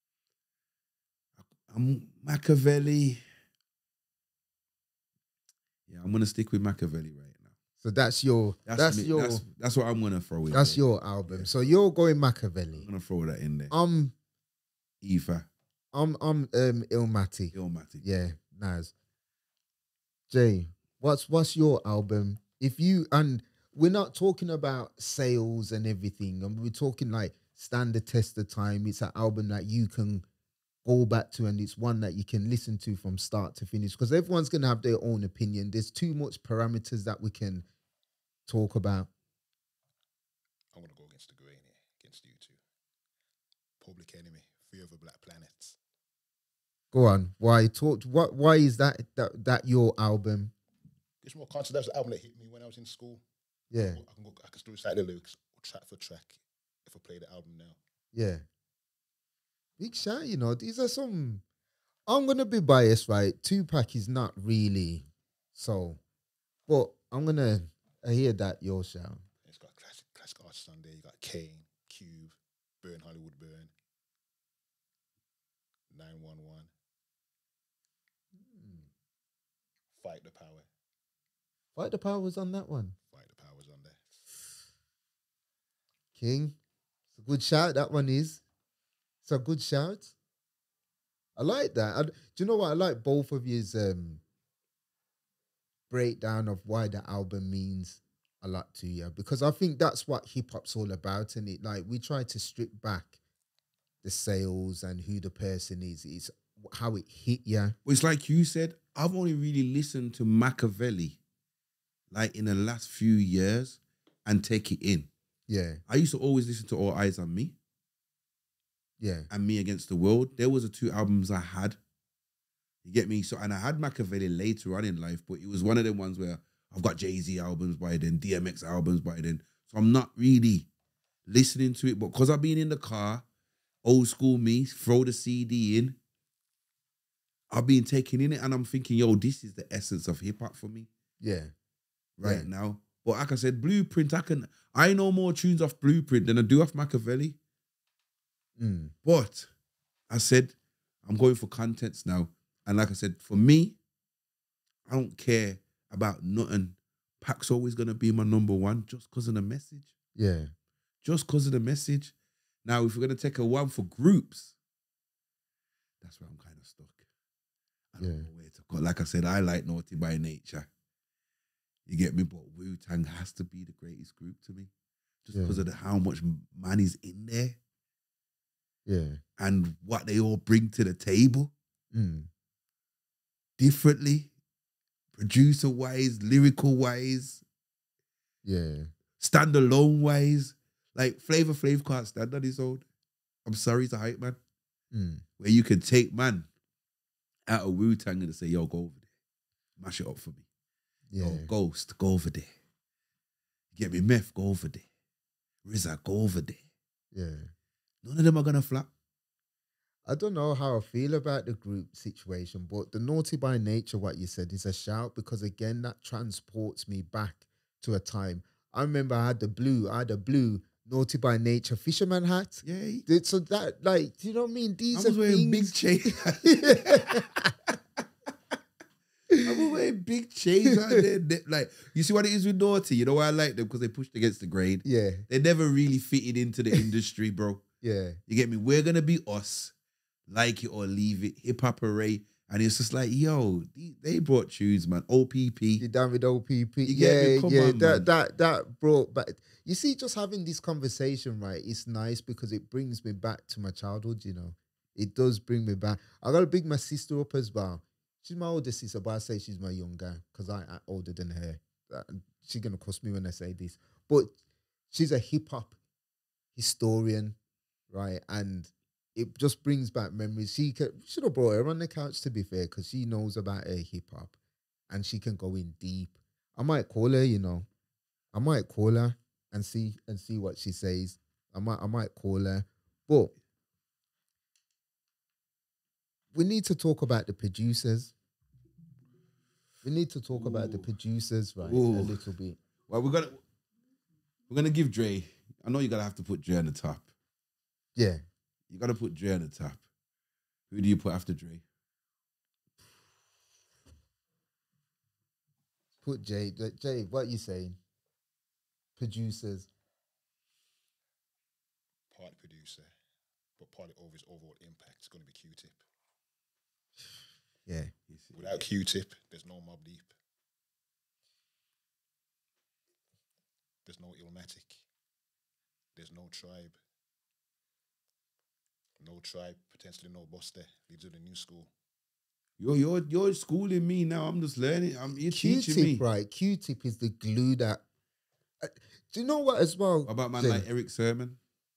I'm Machiavelli. Yeah, I'm gonna stick with Machiavelli right now. So that's what I'm gonna throw in. That's there. your album. Yeah. So you're going Machiavelli. I'm gonna throw that in there. Eva. I'm Illmatic. Illmatic. Yeah, nice. Jay, what's your album? And we're not talking about sales and everything, and we're talking like stand the test of time. It's an album that you can go back to, and it's one that you can listen to from start to finish, because everyone's going to have their own opinion. There's too much parameters that we can talk about. I'm going to go against the grain here, against you two. Public Enemy, Fear of a Black Planet. Go on. Why is that your album? It's more content. That was the album that hit me when I was in school. Yeah. I can still recite the lyrics track for track if I play the album now. Yeah. Big shout, these are some... I'm going to be biased, right? Tupac is not really so. But I'm going to hear that, your shout. It's got classic artists on there. You got Kane, Cube, Burn Hollywood Burn, 911. Fight the Power. Fight the Power was on that one. Fight the Power was on there. King, it's a good shout. That one is. It's a good shout. I like that. Do you know what? I like both of you's breakdown of why the album means a lot to you, because I think that's what hip hop's all about, and it like we try to strip back the sales and who the person is. It's how it hit you. Well, it's like you said, I've only really listened to Machiavelli like in the last few years and take it in. Yeah. I used to always listen to All Eyes on Me. Yeah. And Me Against the World. There was the 2 albums I had. You get me? So, and I had Machiavelli later on in life, but it was one of them ones where I've got Jay-Z albums by then, DMX albums by then. So I'm not really listening to it, but because I've been in the car, old school me, throw the CD in, I've been taking in it and I'm thinking, yo, this is the essence of hip hop for me. Yeah. Right now. But like I said, Blueprint, I know more tunes off Blueprint than I do off Machiavelli. But I said, I'm going for contents now. And like I said, for me, I don't care about nothing. Pac's always going to be my number one just because of the message. Yeah. Just because of the message. Now, if we're going to take a one for groups, that's where I'm kind of stuck. I don't know where to go. Like I said, I like Naughty by Nature. You get me? But Wu-Tang has to be the greatest group to me. Just because of how much man is in there. Yeah. And what they all bring to the table. Differently. Producer-wise, lyrical-wise. Yeah. Standalone-wise. Like, Flavor Flav can't stand on his own. I'm sorry, he's a hype man. Where you can take man out of Wu-Tang and say, yo, go over there. Mash it up for me. Yeah. Yo, Ghost, go over there. Get me Meth, go over there. RZA, go over there. Yeah. None of them are going to flop. I don't know how I feel about the group situation, but the Naughty by Nature, what you said, is a shout, because again, that transports me back to a time. I remember I had a blue Naughty by Nature fisherman hat. Yeah. So that, like, do you know what I mean? These I are was wearing big things. chains. I was wearing big chains out there. Like, you see what it is with Naughty? You know why I like them? Because they pushed against the grain. Yeah, They never really fitted into the industry, bro. yeah. You get me? We're going to be us. Like it or leave it. Hip Hop Array. And it's just like, yo, they brought tunes, man. OPP. You done with OPP? You get me? Come on, man. That brought back. You see, just having this conversation, right? It's nice because it brings me back to my childhood. You know, it does bring me back. I gotta big my sister up as well. She's my older sister, but I say she's my younger because I'm older than her. She's gonna cuss me when I say this, but she's a hip hop historian, right? And it just brings back memories. She should have brought her on the couch, to be fair, because she knows about her hip hop and she can go in deep. I might call her, you know. I might call her and see what she says. I might call her. But we need to talk about the producers. We need to talk about the producers, right? Ooh. A little bit. Well, we're gonna give Dre. I know you're gonna have to put Dre on the top. Yeah. You gotta put Dre on the top. Who do you put after Dre? Put Jay. Jay, what you saying? Producers. Part producer, but part of his overall impact is going to be Q-Tip. Yeah. Without Q-Tip, there's no Mobb Deep. There's no Illmatic. There's no Tribe. No Tribe, potentially no Buster. Leads to the new school. You're schooling me now. I'm just learning. You're teaching me. Q-Tip, right? Q-Tip is the glue that. Do you know what as well? What about man Jay? like Eric Sermon?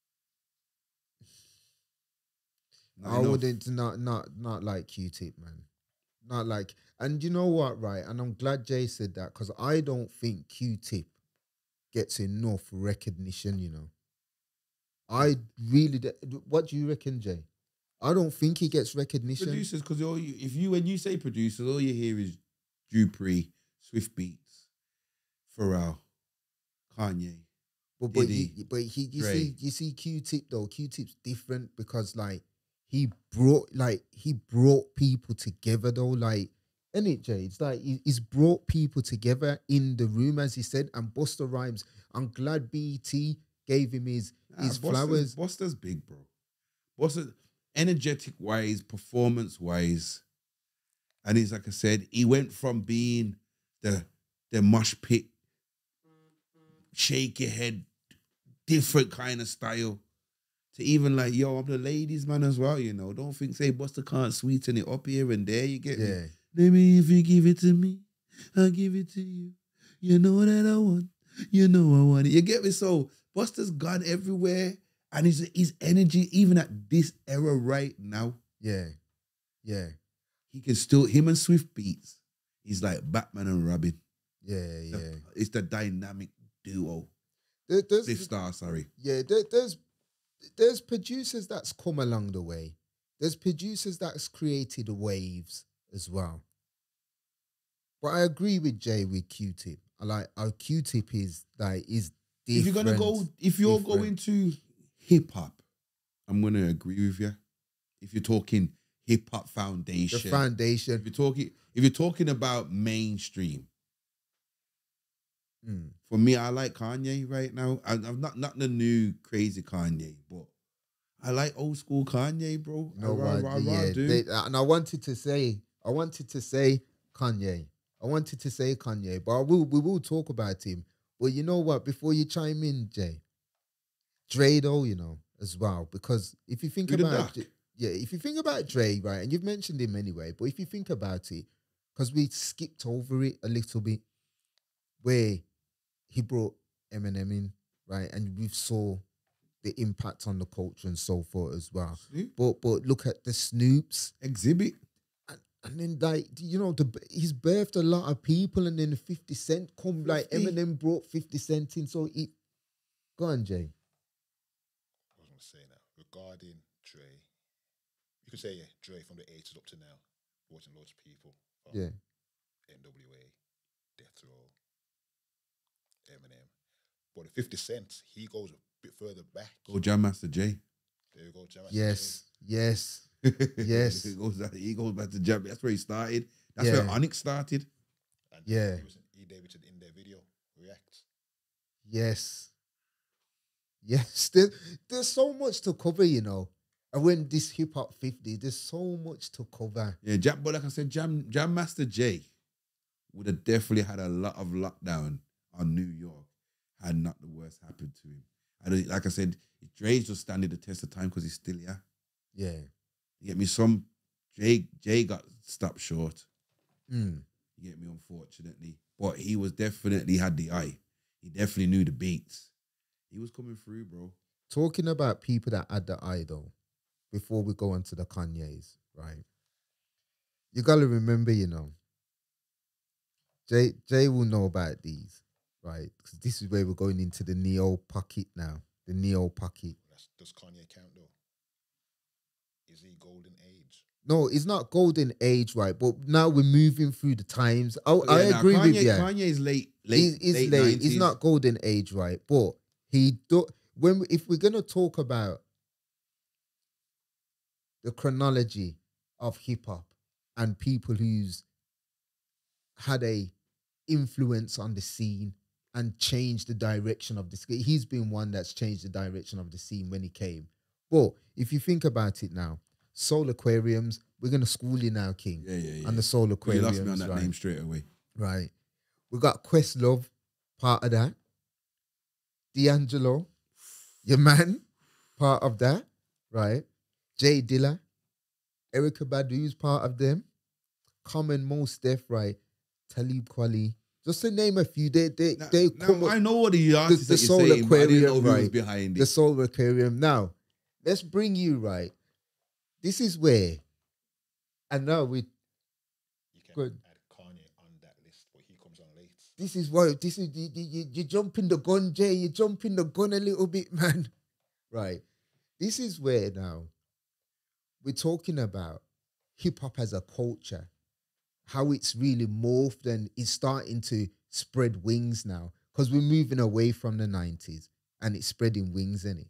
I wouldn't not like Q-Tip, man. Not like, and you know what, right? And I'm glad Jay said that because I don't think Q-Tip gets enough recognition. You know, I really. What do you reckon, Jay? I don't think he gets recognition. Producers, because when you say producers, all you hear is Dupree, Swift Beats, Pharrell, Kanye. But Diddy, you see Q-Tip though. Q-Tip's different because like he brought people together though. Like, isn't it, Jay? It's like he's brought people together in the room, as he said. And Busta Rhymes, I'm glad BET gave him his flowers. Busta's big, bro. Busta, energetic wise, performance wise, and he's like I said, he went from being the mosh pit, shake your head, different kind of style, to even like, yo, I'm the ladies man as well, you know. Don't think say Busta can't sweeten it up here and there, you get me? Maybe if you give it to me, I'll give it to you. You know that I want, you know I want it. You get me? So Busta's gone everywhere, and his energy, even at this era right now, yeah, he can still, him and Swift Beats, he's like Batman and Robin. Yeah. It's the dynamic duo. There's Star, sorry. Yeah, there's producers that's come along the way. There's producers that's created waves as well. But I agree with Jay with Q-Tip. I like our Q-Tip is different. If you're going to hip hop, I'm gonna agree with you. If you're talking hip hop foundation, the foundation. If you're talking about mainstream, for me, I like Kanye right now. I'm not the new crazy Kanye, but I like old school Kanye, bro. And I wanted to say Kanye. But we will talk about him. But you know what? Before you chime in, Jay, Dre though, you know, as well, because if you think if you think about Dre, right, and you've mentioned him anyway, but if you think about it, because we skipped over it a little bit, where he brought Eminem in, right, and we saw the impact on the culture and so forth as well. But look at the Snoops exhibit, and then like, you know, he's birthed a lot of people, and then 50 Cent come, like Eminem brought 50 Cent in, so it. Go on, Jay. I was going to say now, regarding Dre, you could say, Dre from the 80s up to now, watching loads of people. NWA, Death Row, Eminem. But the 50 Cent, he goes bit further back. Go Jam Master Jay. There you go, Jam Master Yes. Yes. He goes back to Jam. That's where he started. That's where Onyx started. And Yeah. he was in their video, React. Yes. Yes. There's so much to cover, you know. And when this hip hop 50, there's so much to cover. Yeah, but like I said, Jam Master Jay would have definitely had a lot of lockdown on New York had not the worst happened to him. And like I said, Dre's just standing the test of time because he's still here. Yeah. You get me? Jay got stopped short. You get me? Unfortunately. But he was definitely had the eye. He definitely knew the beats. He was coming through, bro. Talking about people that had the eye, though, before we go on to the Kanye's, right? You got to remember, you know, Jay will know about these, right? Because this is where we're going into the Neo pocket now. The Neo pocket. Does Kanye count, though? Is he golden age? No, it's not golden age, right? But now we're moving through the times. I agree with you. Kanye's late. He's late. 90s. He's not golden age, right? But if we're gonna talk about the chronology of hip hop and people who's had a influence on the scene and changed the direction of the scene, he's been one that's changed the direction of the scene when he came. But if you think about it now, Soul Aquariums, we're gonna school you now, King. Yeah. And the Soul Aquariums, You lost me on that name straight away. Right. We got Questlove, part of that. D'Angelo, your man, part of that. Right. Jay Dilla, Erykah Badu's part of them. Common, Mos Def, right. Talib Kweli. Just to name a few, they come. I know what the artists the that Soul you're saying, but I didn't know Aquarium, who was right? behind it. The Soul Aquarium. Now, let's bring you right. This is where, and now we. You can Good. add Kanye on that list, but he comes on late. This is why you jumping the gun, Jay. You jumping the gun a little bit, man. Right. This is where now we're talking about hip hop as a culture, how it's really morphed and is starting to spread wings now because we're moving away from the 90s and it's spreading wings, isn't it?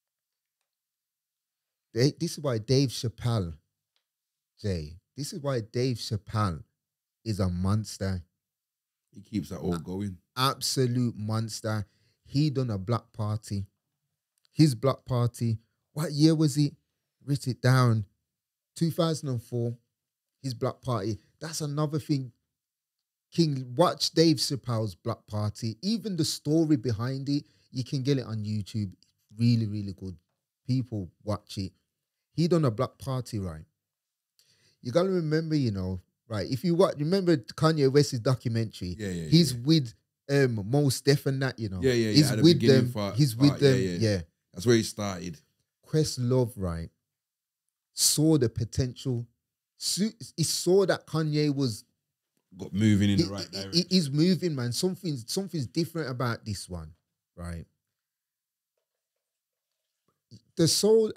This is why Dave Chappelle, Jay, this is why Dave Chappelle is a monster. He keeps that all going. Absolute monster. He done a block party. His block party, what year was it? Write it down. 2004. His block party. That's another thing. King, watch Dave Chappelle's block party. Even the story behind it, you can get it on YouTube. Really, really good. People watch it. He done a block party, right? You got to remember, you know, right? If you remember Kanye West's documentary, he's with Mos Def and that, you know. He's with them. He's with them. Yeah. That's where he started. Questlove, right, saw the potential. He saw that Kanye was got moving in the right direction. He's moving, man. Something's different about this one, right? The Soul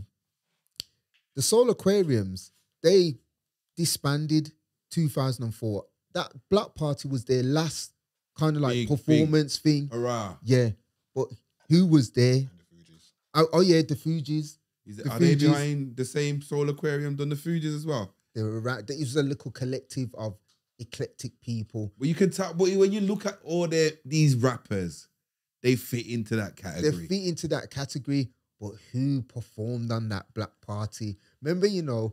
Aquariums, they disbanded 2004. That block party was their last kind of like performance thing. Hurrah. Yeah. But who was there? Oh yeah, the Fugees. Are they behind the same Soul Aquarium done the Fugees as well? They were around. It was a little collective of eclectic people. Well, you can tell, but when you look at all these rappers, they fit into that category. They fit into that category, but who performed on that black party? Remember, you know,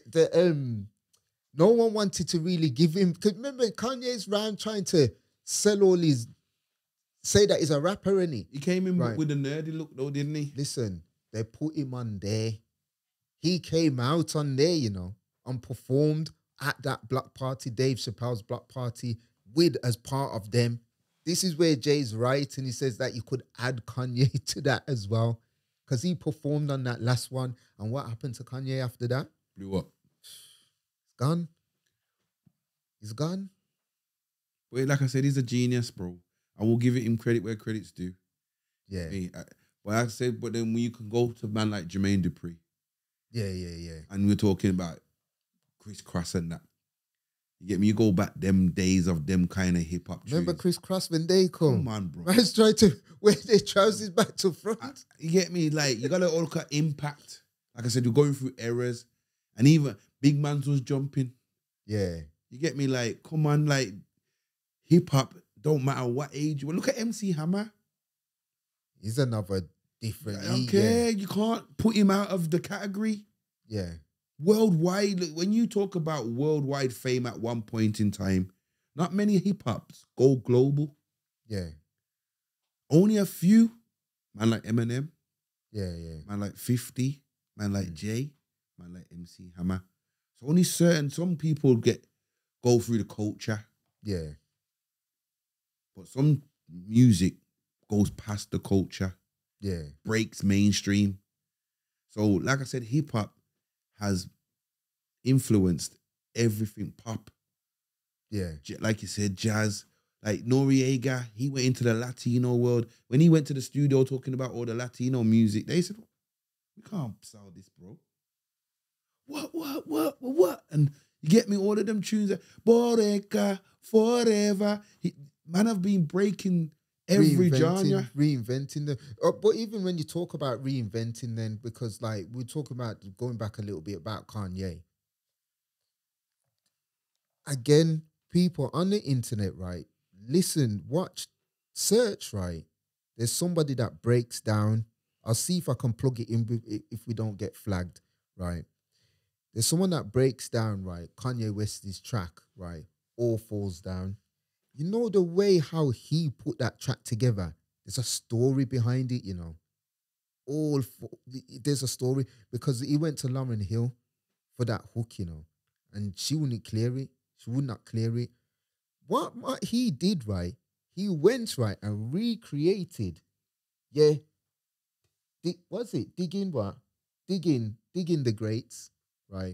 no one wanted to really give him. Cause remember, Kanye's round trying to sell all his, say that he's a rapper, innit? He came in with a nerdy look, though, didn't he? Listen, they put him on there. He came out on there, you know, and performed at that block party, Dave Chappelle's block party, as part of them. This is where Jay's right, and he says that you could add Kanye to that as well, because he performed on that last one. And what happened to Kanye after that? Blew up. He's gone. He's gone. But like I said, he's a genius, bro. I will give him credit where credit's due. Yeah. But I said, but then when you can go to a man like Jermaine Dupri. Yeah. And we're talking about Chris Cross and that. You get me? You go back them days of them kind of hip hop. Remember Chris Cross when they come? Come on, bro. Man's trying to wear their trousers back to front. You get me? Like, you gotta all look at impact. Like I said, you're going through errors. And even Big Mans was jumping. Yeah. You get me? Like, come on, like, hip hop, don't matter what age you are. Look at MC Hammer. He's another different. Okay, you can't put him out of the category. Yeah. Worldwide, look, when you talk about worldwide fame at one point in time, not many hip hops go global. Yeah. Only a few. Man like Eminem. Yeah. Man like 50. Man like Jay. Man like MC Hammer. So only some people go through the culture. Yeah. But some music goes past the culture. Yeah. Breaks mainstream. So like I said, hip hop has influenced everything. Pop. Yeah. Like you said, jazz. Like Noriega, he went into the Latino world. When he went to the studio talking about all the Latino music, they said, we can't sell this, bro. What? And you get me, all of them tunes, Boreca, Forever. Man have been breaking every genre. Reinventing them. But even when you talk about reinventing then, because like we're talking about going back a little bit about Kanye. Again, people on the internet, right? Listen, watch, search, right? There's somebody that breaks down. I'll see if I can plug it in if we don't get flagged, right? There's someone that breaks down, right? Kanye West's track, right? All Falls Down. You know the way how he put that track together? There's a story behind it, you know. There's a story because he went to Lauryn Hill for that hook, you know, and she wouldn't clear it. She would not clear it. What he did, right? He went, right, and recreated, yeah. What's it? Digging what? Digging the greats, right?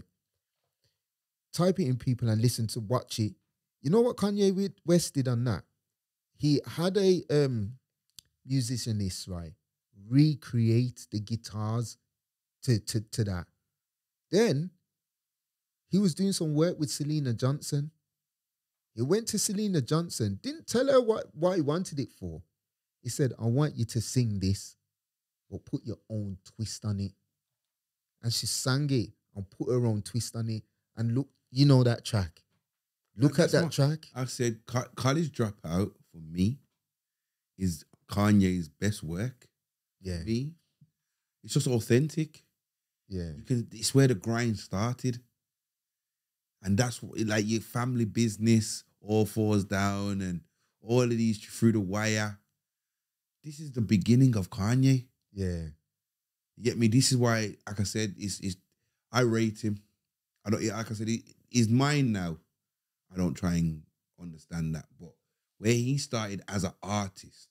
Type it in people and listen to watch it. You know what Kanye West did on that? He had a musicianist, right, recreate the guitars to that. Then he was doing some work with Selena Johnson. He went to Selena Johnson, didn't tell her what he wanted it for. He said, I want you to sing this, but put your own twist on it. And she sang it and put her own twist on it. And look, you know that track. Look at that track. I said College Dropout, for me, is Kanye's best work. Yeah. For me. It's just authentic. Yeah. It's where the grind started. And that's like your family business, All Falls Down, and all of these Through the Wire. This is the beginning of Kanye. Yeah. You get me? This is why, like I said, I rate him. I don't, like I said, he's mine now. I don't try and understand that. But where he started as an artist,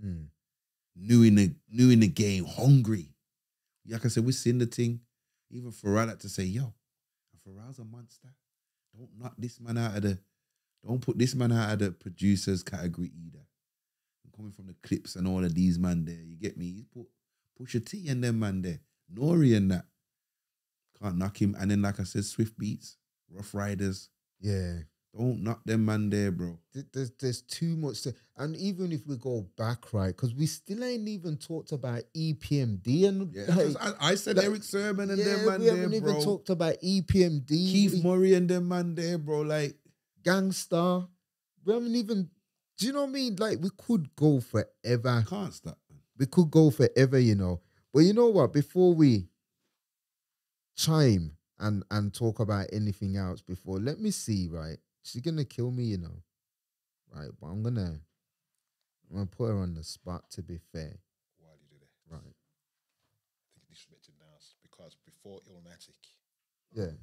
new in the game, hungry. Like I said, we seen the thing. Even Pharrell had to say, yo, Pharrell's a monster. Don't knock this man out of don't put this man out of the producers category either. I'm coming from the Clips and all of these man there, you get me? He's put Pusha T and them man there. Nori and that. Can't knock him. And then, like I said, Swift Beats, Rough Riders. Yeah. Don't knock them man there, bro. There's too much to, and even if we go back, right, because we still ain't even talked about EPMD and I said like, Eric Sermon and them man we there, haven't bro. even talked about EPMD, Keith Murray and them man there, bro. Like Gangstar. We haven't even. Do you know what I mean? Like we could go forever. Can't stop, man. We could go forever, you know. But you know what? Before we chime and talk about anything else, let me see, right? She's gonna kill me, you know. Right, but I'm gonna put her on the spot, to be fair. Why do you do that? Right. I think disrespected now because before Illmatic. Yeah.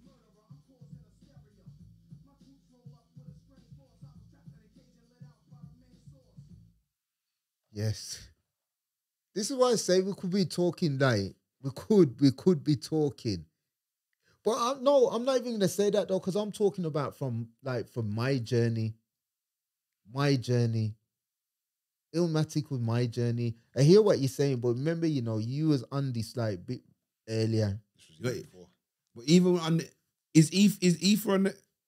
Yes. This is why I say we could be talking like we could be talking. But no, I'm not even gonna say that though, because I'm talking about from my journey. My journey. Illmatic was my journey. I hear what you're saying, but remember, you know, you was on this like bit earlier. This was years before. But even on is Ether on the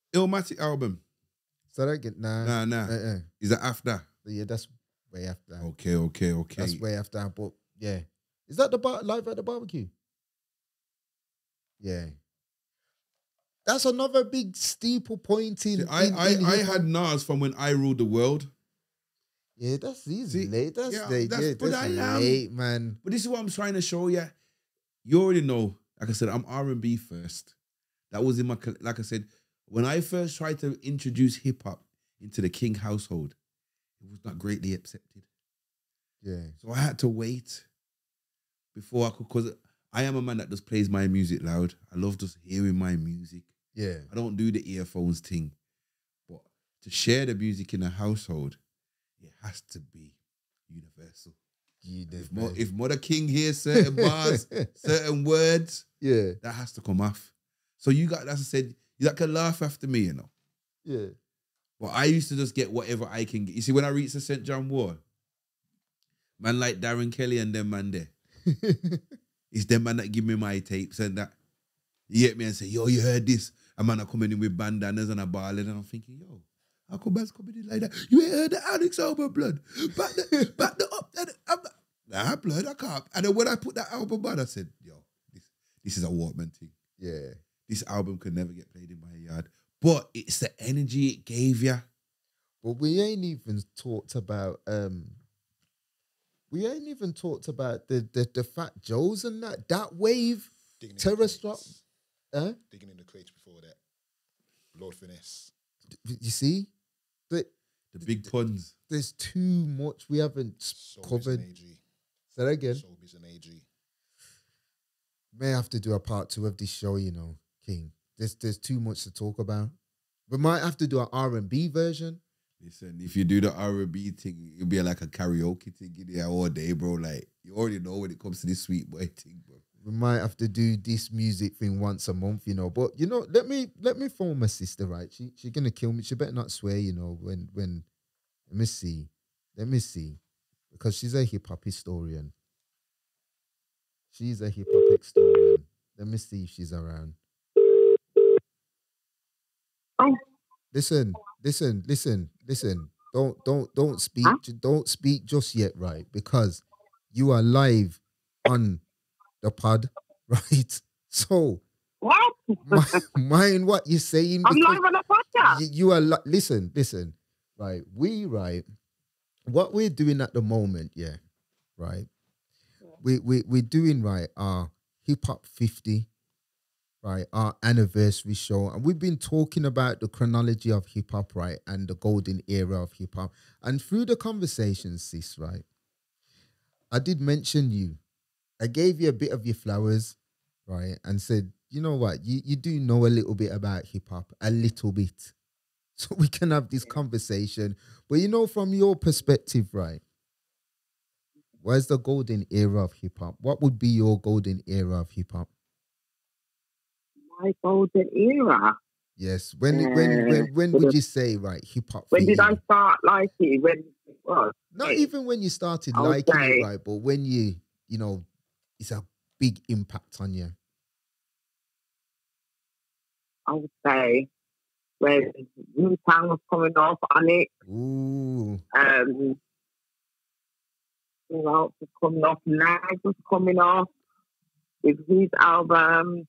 Illmatic album. So that get nah. Nah. Is that after? Yeah, that's way after. Okay. That's way after. But yeah, is that the live at the barbecue? Yeah. That's another big steeple point in. I had Nas from When I Ruled the World. Yeah, that's easy. Late. That's late. Late, man. But this is what I'm trying to show you. You already know. Like I said, I'm R&B first. That was in my, like I said, when I first tried to introduce hip hop into the King household, it was not greatly accepted. Yeah. So I had to wait before I could, because I am a man that just plays my music loud. I love just hearing my music. Yeah. I don't do the earphones thing. But to share the music in a household, it has to be universal. If Mother King hears certain bars, certain words, yeah, that has to come off. So you got, as I said, you can laugh after me, you know. Yeah. But I used to just get whatever I can get. You see, when I reached the St. John War, man like Darren Kelly and them man there. It's them man that give me my tapes and that. You get me and say, yo, you heard this? A man are coming in with bandanas and a ball, and I'm thinking, yo, how come man's coming in like that? You ain't heard the Alex album, blood. Back the up. Nah, blood, I can't. And then when I put that album on, I said, yo, this is a Walkman thing. Yeah. This album could never get played in my yard. But it's the energy it gave you. But we ain't even talked about the Fat Joes and that wave. Terrorstruck. Digging in the crates before that. Lord Finesse. You see? The big puns. There's too much we haven't covered. Say that again. Soulbiz and AG. May have to do a part 2 of this show, you know, King. There's too much to talk about. We might have to do an R&B version. Listen, if you do the R&B thing, it'll be like a karaoke thing in there all day, bro. Like, you already know when it comes to this sweet boy thing, bro. We might have to do this music thing once a month, you know. But, you know, let me phone my sister, right? She's going to kill me. She better not swear, you know, when let me see. Because she's a hip-hop historian. She's a hip-hop historian. Let me see if she's around. Oh. Listen. Don't speak. Huh? Don't speak just yet, right? Because you are live on the pod, right? So What? mind what you're saying. I'm live on a podcast. You are listen, right? What we're doing at the moment, yeah, right? We're doing right our Hip Hop 50. Right, our anniversary show, and we've been talking about the chronology of hip hop, right, and the golden era of hip hop. And through the conversations, sis, right, I did mention you. I gave you a bit of your flowers, right, and said, you know what, you do know a little bit about hip hop, a little bit, so we can have this conversation. But you know, from your perspective, right, where's the golden era of hip hop? What would be your golden era of hip hop? My golden era. Yes. When would you say, right, hip hop? When did I start liking? When it was? Not even when you started I would liking say- it, right? But when you know, it's a big impact on you. I would say when Wu-Tang was coming off on it. Ooh. Who else was coming off? Nag was coming off with his album.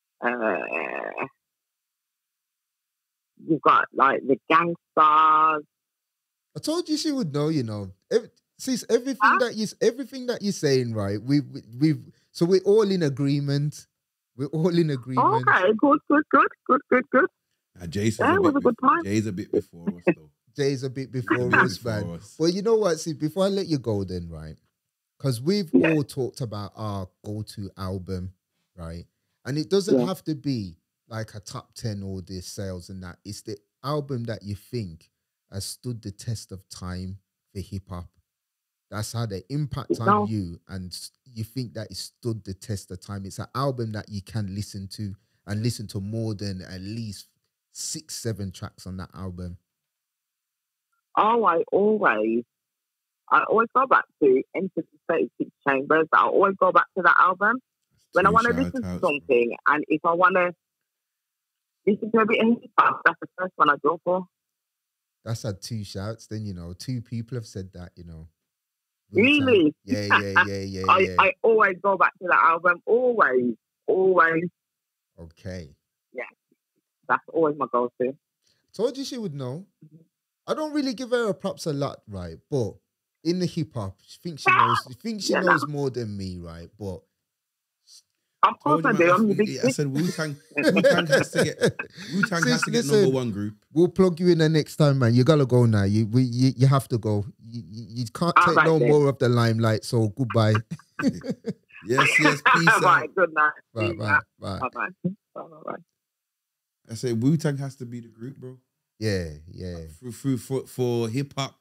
You've got like the Gangsters. I told you she would know, you know. Sis, everything that you're saying, right? So we're all in agreement. We're all in agreement. Okay, good. Jay's was a good time. Jay's a bit before us, though. Jay's a bit before us, man. Well, you know what? See, before I let you go, then, right? Because we've all talked about our go-to album, right? And it doesn't have to be like a top 10 or the sales and that. It's the album that you think has stood the test of time for hip hop. That's how the impact on you, and you think that it stood the test of time. It's an album that you can listen to and listen to more than at least 6-7 tracks on that album. Oh, I always go back to Enter the 36 Chambers. I always go back to that album. When I want to listen to something, and if I want to listen to a bit of hip hop. That's the first one I go for. That's had 2 shouts. Then 2 people have said that. Wu-Tang. Really? Yeah. I always go back to that album. Always. Okay. Yeah, that's always my go-to. Told you she would know. I don't really give her props a lot, right? But in the hip hop, she thinks she knows. She thinks she knows more than me, right? But of course I do. I'm the big. I said Wu-Tang has to get number 1 group. We'll plug you in the next time, man. You gotta go now. You have to go. You can't take right, no then. more of the limelight. So goodbye. Yes. Peace out. Right, good night. Bye. Bye. I say Wu-Tang has to be the group, bro. Yeah. For hip hop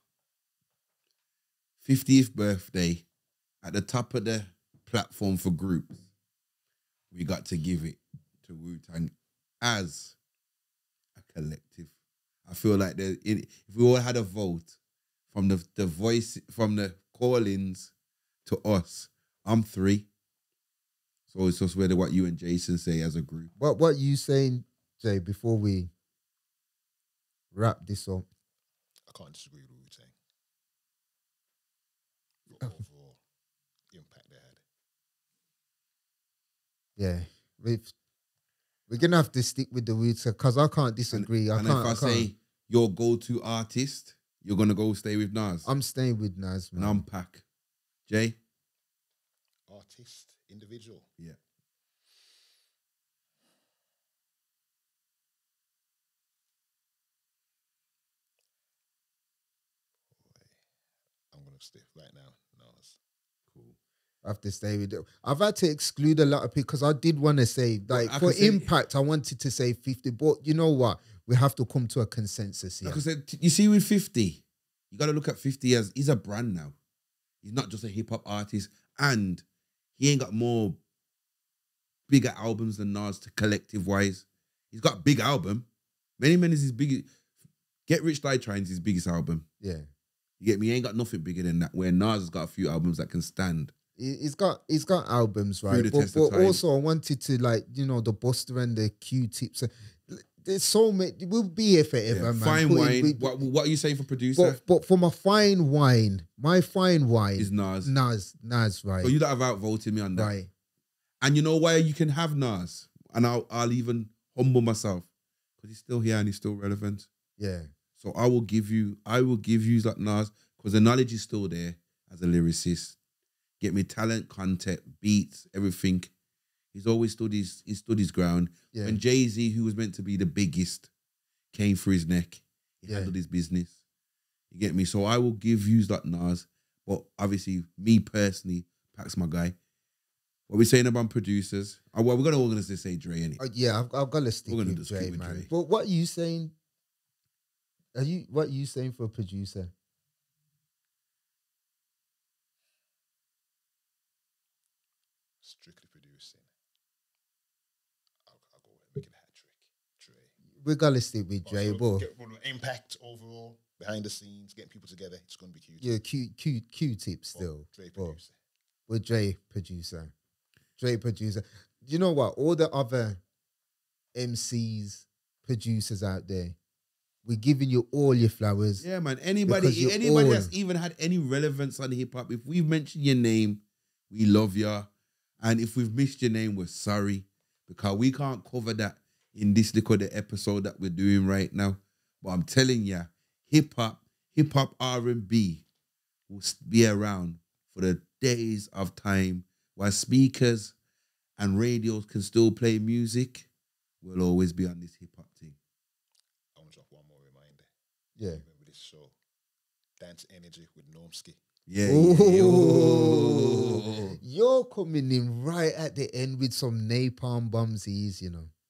50th birthday, at the top of the platform for groups, we got to give it to Wu-Tang as a collective. I feel like if we all had a vote from the voice, from the call-ins to us, I'm 3. So it's just whether what you and Jason say as a group. What you saying, Jay, before we wrap this up? I can't disagree with Wu-Tang. The overall impact they had. Yeah. We're going to have to stick with the roots because I can't disagree. And if I say your go-to artist, you're going to go stay with Nas. I'm staying with Nas, man. And I'm Pac. Jay? Artist, individual. Yeah. I'm going to stay right now. Nas. Cool. I have to stay with it. I've had to exclude a lot of people because I did want to say, like, I for can say- impact, I wanted to say 50. But you know what? We have to come to a consensus here. Like I said, you see with 50, you got to look at 50 as he's a brand now. He's not just a hip-hop artist. And he ain't got more bigger albums than Nas to collective-wise. He's got a big album. Many Men is his biggest. Get Rich Die Trying is his biggest album. Yeah. You get me? He ain't got nothing bigger than that, where Nas has got a few albums that can stand. He's got albums, right? Through the test of But time. also I wanted to, like, the Buster and the Q-tips. There's so many. We'll be here forever, Yeah, man. fine wine. What are you saying for producer? But for my fine wine Is Nas. Nas, right? So you don't have outvoted me on that. Right. And you know why you can have Nas? And I'll even humble myself. Because he's still here and he's still relevant. Yeah. So I will give you like Nas, because the knowledge is still there as a lyricist. Get me talent, content, beats, everything. He's always stood his ground. Yeah. When Jay-Z, who was meant to be the biggest, came through his neck, he Yeah. handled his business. You get me? So I will give you like Nas, but obviously, me personally, Pac's my guy. What we saying about producers? Well, we're gonna say Dre anyway. Yeah, I've got to stick We're gonna with just Dre, stick with man. Dre. But what are you saying? What are you saying for a producer? Strictly producing. I'll go with making a hat trick. Dre. We got to stick with Dre, but Get impact overall, behind the scenes, getting people together. It's going to be cute. yeah, Q-tip still. Dre But producer. with Dre producer. You know what? All the other M.C.s, producers out there, we're giving you all your flowers. Yeah, man. Because Anybody you're all- that's even had any relevance on hip hop, if we've mentioned your name, we love ya. And if we've missed your name, we're sorry, because we can't cover that in this little episode that we're doing right now. But I'm telling ya, hip hop R&B will be around for the days of time while speakers and radios can still play music. We'll always be on this hip hop thing. I want to drop one more reminder. Yeah. Remember this show, Dance Energy with Normski. Yeah. Ooh. You're coming in right at the end with some napalm bumsies,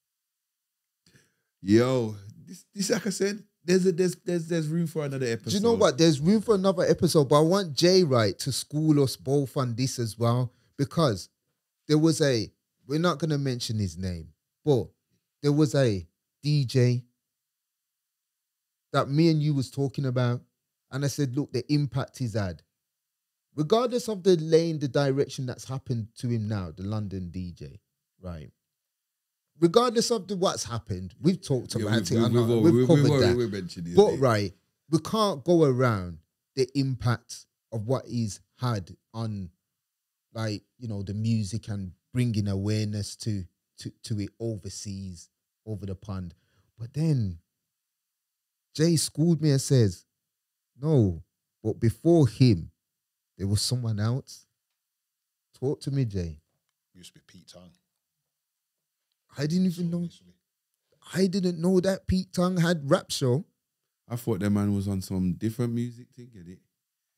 Yo, this like I said, there's room for another episode. Do you know what? There's room for another episode, but I want Jay to school us both on this as well, because there was we're not going to mention his name, but there was a DJ that me and you was talking about, and I said, look, the impact he's had, regardless of the direction that's happened to him now, the London DJ, right? regardless of what's happened, we've talked about it. We've covered that. We've mentioned it. But right, we can't go around the impact of what he's had on, like, you know, the music and bringing awareness to it overseas, over the pond. But then Jay schooled me and says, no, but before him, there was someone else. Talk to me, Jay. Used to be Pete Tong. I didn't even know. I didn't know that Pete Tong had rap show. I thought that man was on some different music thing, get it?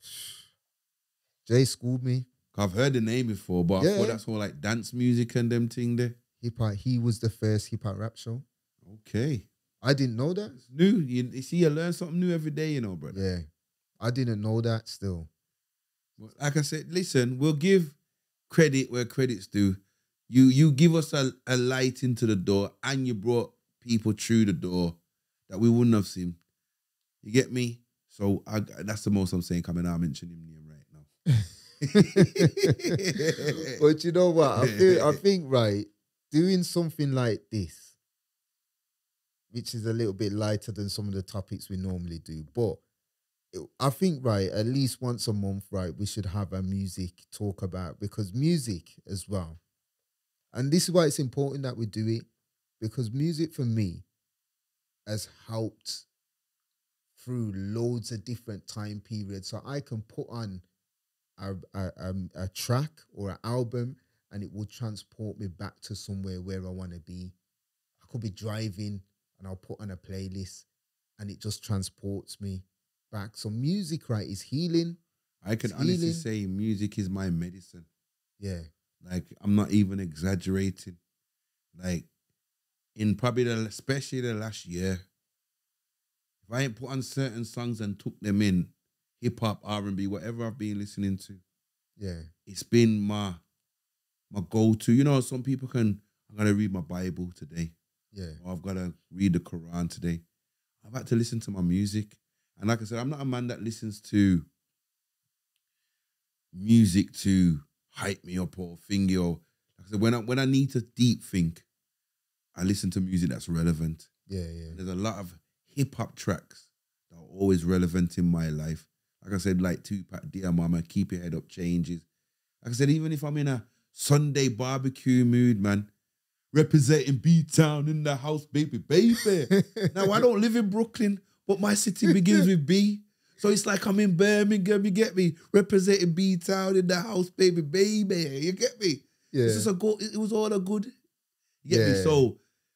Jay schooled me. I've heard the name before, but I thought that's all like dance music and them thing there. Hip-hop, he was the first hip-hop rap show. Okay. I didn't know that. It's new. You see, you learn something new every day, you know, brother. Yeah. I didn't know that still. Like I said, listen, we'll give credit where credit's due. You give us a light into the door, and you brought people through the door that we wouldn't have seen. You get me? So that's the most I'm saying. Coming out, mentioning him name right now. But you know what? I think right, doing something like this, which is a little bit lighter than some of the topics we normally do, but I think, right, at least once a month, right, we should have a music talk about, because music as well. And this is why it's important that we do it, because music for me has helped through loads of different time periods. So I can put on a track or an album and it will transport me back to somewhere where I want to be. I could be driving and I'll put on a playlist and it just transports me back. So music, right, is healing. I can honestly say music is my medicine. Yeah. Like, I'm not even exaggerating. Like, in probably especially the last year, if I ain't put on certain songs and took them in, hip-hop, R&B, whatever I've been listening to, it's been my go-to. You know, some people I'm going to read my Bible today. Yeah. Or I've got to read the Quran today. I've had to listen to my music. And like I said, I'm not a man that listens to music to hype me up or thingy. Or like I said, when I need to deep think, I listen to music that's relevant. Yeah, yeah. There's a lot of hip-hop tracks that are always relevant in my life. Like I said, like Tupac, Dear Mama, Keep Your Head Up changes. Like I said, even if I'm in a Sunday barbecue mood, man, representing B-Town in the house, baby, baby. Now, I don't live in Brooklyn, but my city begins with B. So it's like I'm in Birmingham, you get me? Representing B-Town in the house, baby, baby. You get me? Yeah. It's just it was all a good. You get me? So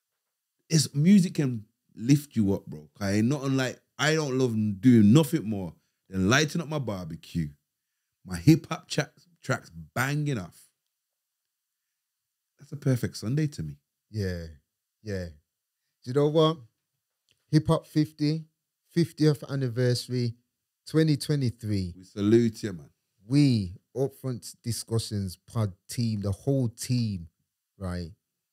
music can lift you up, bro. I ain't nothing like, I don't love doing nothing more than lighting up my barbecue. My hip-hop tracks banging off. That's a perfect Sunday to me. Yeah, yeah. Do you know what? Hip Hop 50th anniversary, 2023. We salute you, man. We, Upfront Discussions Pod team, the whole team, right,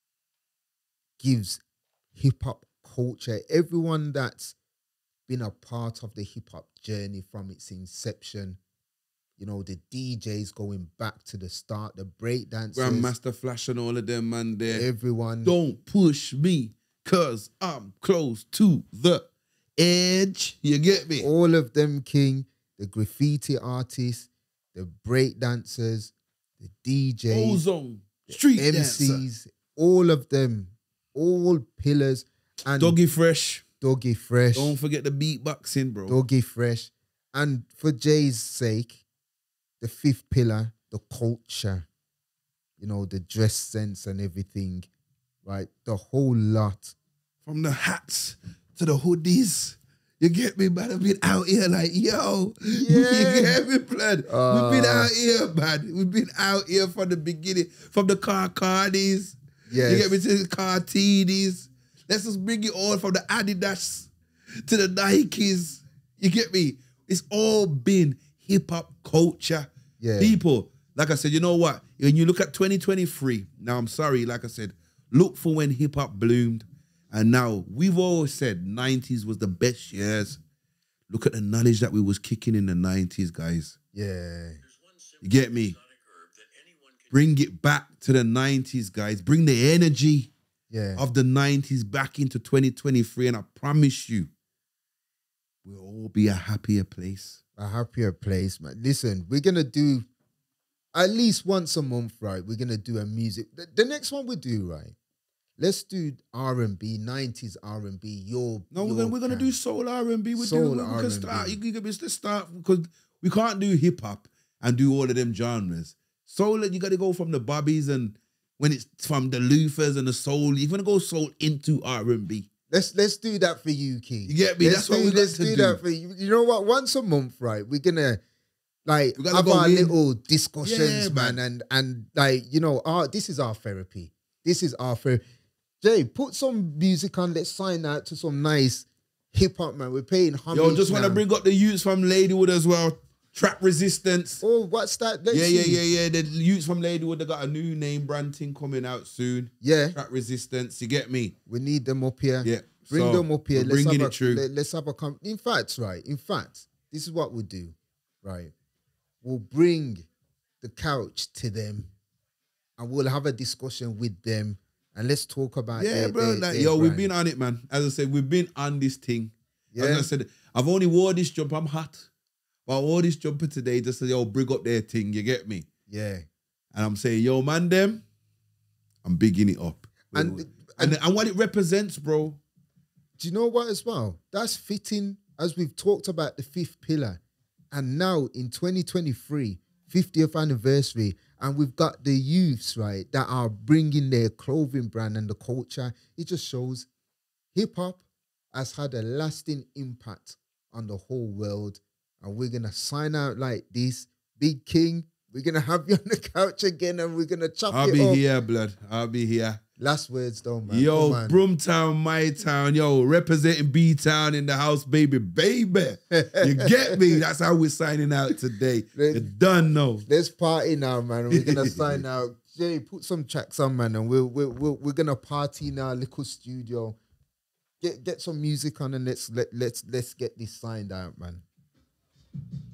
gives hip hop culture. Everyone that's been a part of the hip hop journey from its inception. You know, the DJs going back to the start, the breakdancers. Grandmaster Flash and all of them, man, there. Everyone. Don't push me, because I'm close to the edge. You get me? All of them, King. The graffiti artists, the breakdancers, the DJs. Ozone, street MCs, dancer. all of them. All pillars. And Doggy Fresh. Doggy Fresh. Don't forget the beatboxing, bro. Doggy Fresh. And for Jay's sake, the fifth pillar, the culture, you know, the dress sense and everything, right? The whole lot. From the hats to the hoodies. You get me, man? I've been out here like, yo. Yeah. You get me, blood? We've been out here, man. We've been out here from the beginning. From the Cardies. Yes. You get me, to the Cartinis. Let's just bring it all from the Adidas to the Nikes. You get me? It's all been hip-hop culture. Yeah. People, like I said, you know what? When you look at 2023, now I'm sorry, like I said, look for when hip-hop bloomed. And now, we've always said 90s was the best years. Look at the knowledge that we was kicking in the 90s, guys. Yeah. You get me? Bring it back to the 90s, guys. Bring the energy. of the 90s back into 2023. And I promise you, we'll all be a happier place. A happier place, man. Listen, we're going to do at least once a month, right? We're going to do a music. The next one we do, right? Let's do R&B, 90s R&B. We're gonna do soul R&B. Let's start because we can't do hip hop and do all of them genres. Soul, you got to go from the Bobbies and when it's from the Luthers and the soul. You're gonna go soul into R&B. Let's do that for you, King. You get me? That's what let's do that for you. You know what? Once a month, right? We're gonna have our little discussions, man, and this is our therapy. This is our therapy. Jay, put some music on. Let's sign out to some nice hip hop, man. We're paying homage. Just want to bring up the youths from Ladywood as well. Trap Resistance. Oh, what's that? Let's see. The youths from Ladywood, they got a new name brand thing coming out soon. Yeah. Trap Resistance. You get me? We need them up here. Yeah. Bring them up here. Let's have a in fact, this is what we'll do, right? We'll bring the couch to them and we'll have a discussion with them. And let's talk about we've been on it, man. As I said, we've been on this thing. Yeah. As I said, I've only wore this jumper. I'm hot. But I wore this jumper today just to, bring up their thing. You get me? Yeah. And I'm saying, man, them, I'm bigging it up. And what it represents, bro. Do you know what as well? That's fitting as we've talked about the fifth pillar. And now in 2023, 50th anniversary, and we've got the youths, right, that are bringing their clothing brand and the culture. It just shows hip-hop has had a lasting impact on the whole world. And we're going to sign out like this. Big King, we're going to have you on the couch again and we're going to chop it up. I'll be here, blood. I'll be here. Last words though, man. Yo, Broomtown, my town. Yo, representing B-Town in the house, baby. You get me? That's how we're signing out today. You're done now. Let's party now, man. We're gonna sign out. Jay, put some tracks on, man, and we're gonna party in our little studio. Get some music on and let's get this signed out, man.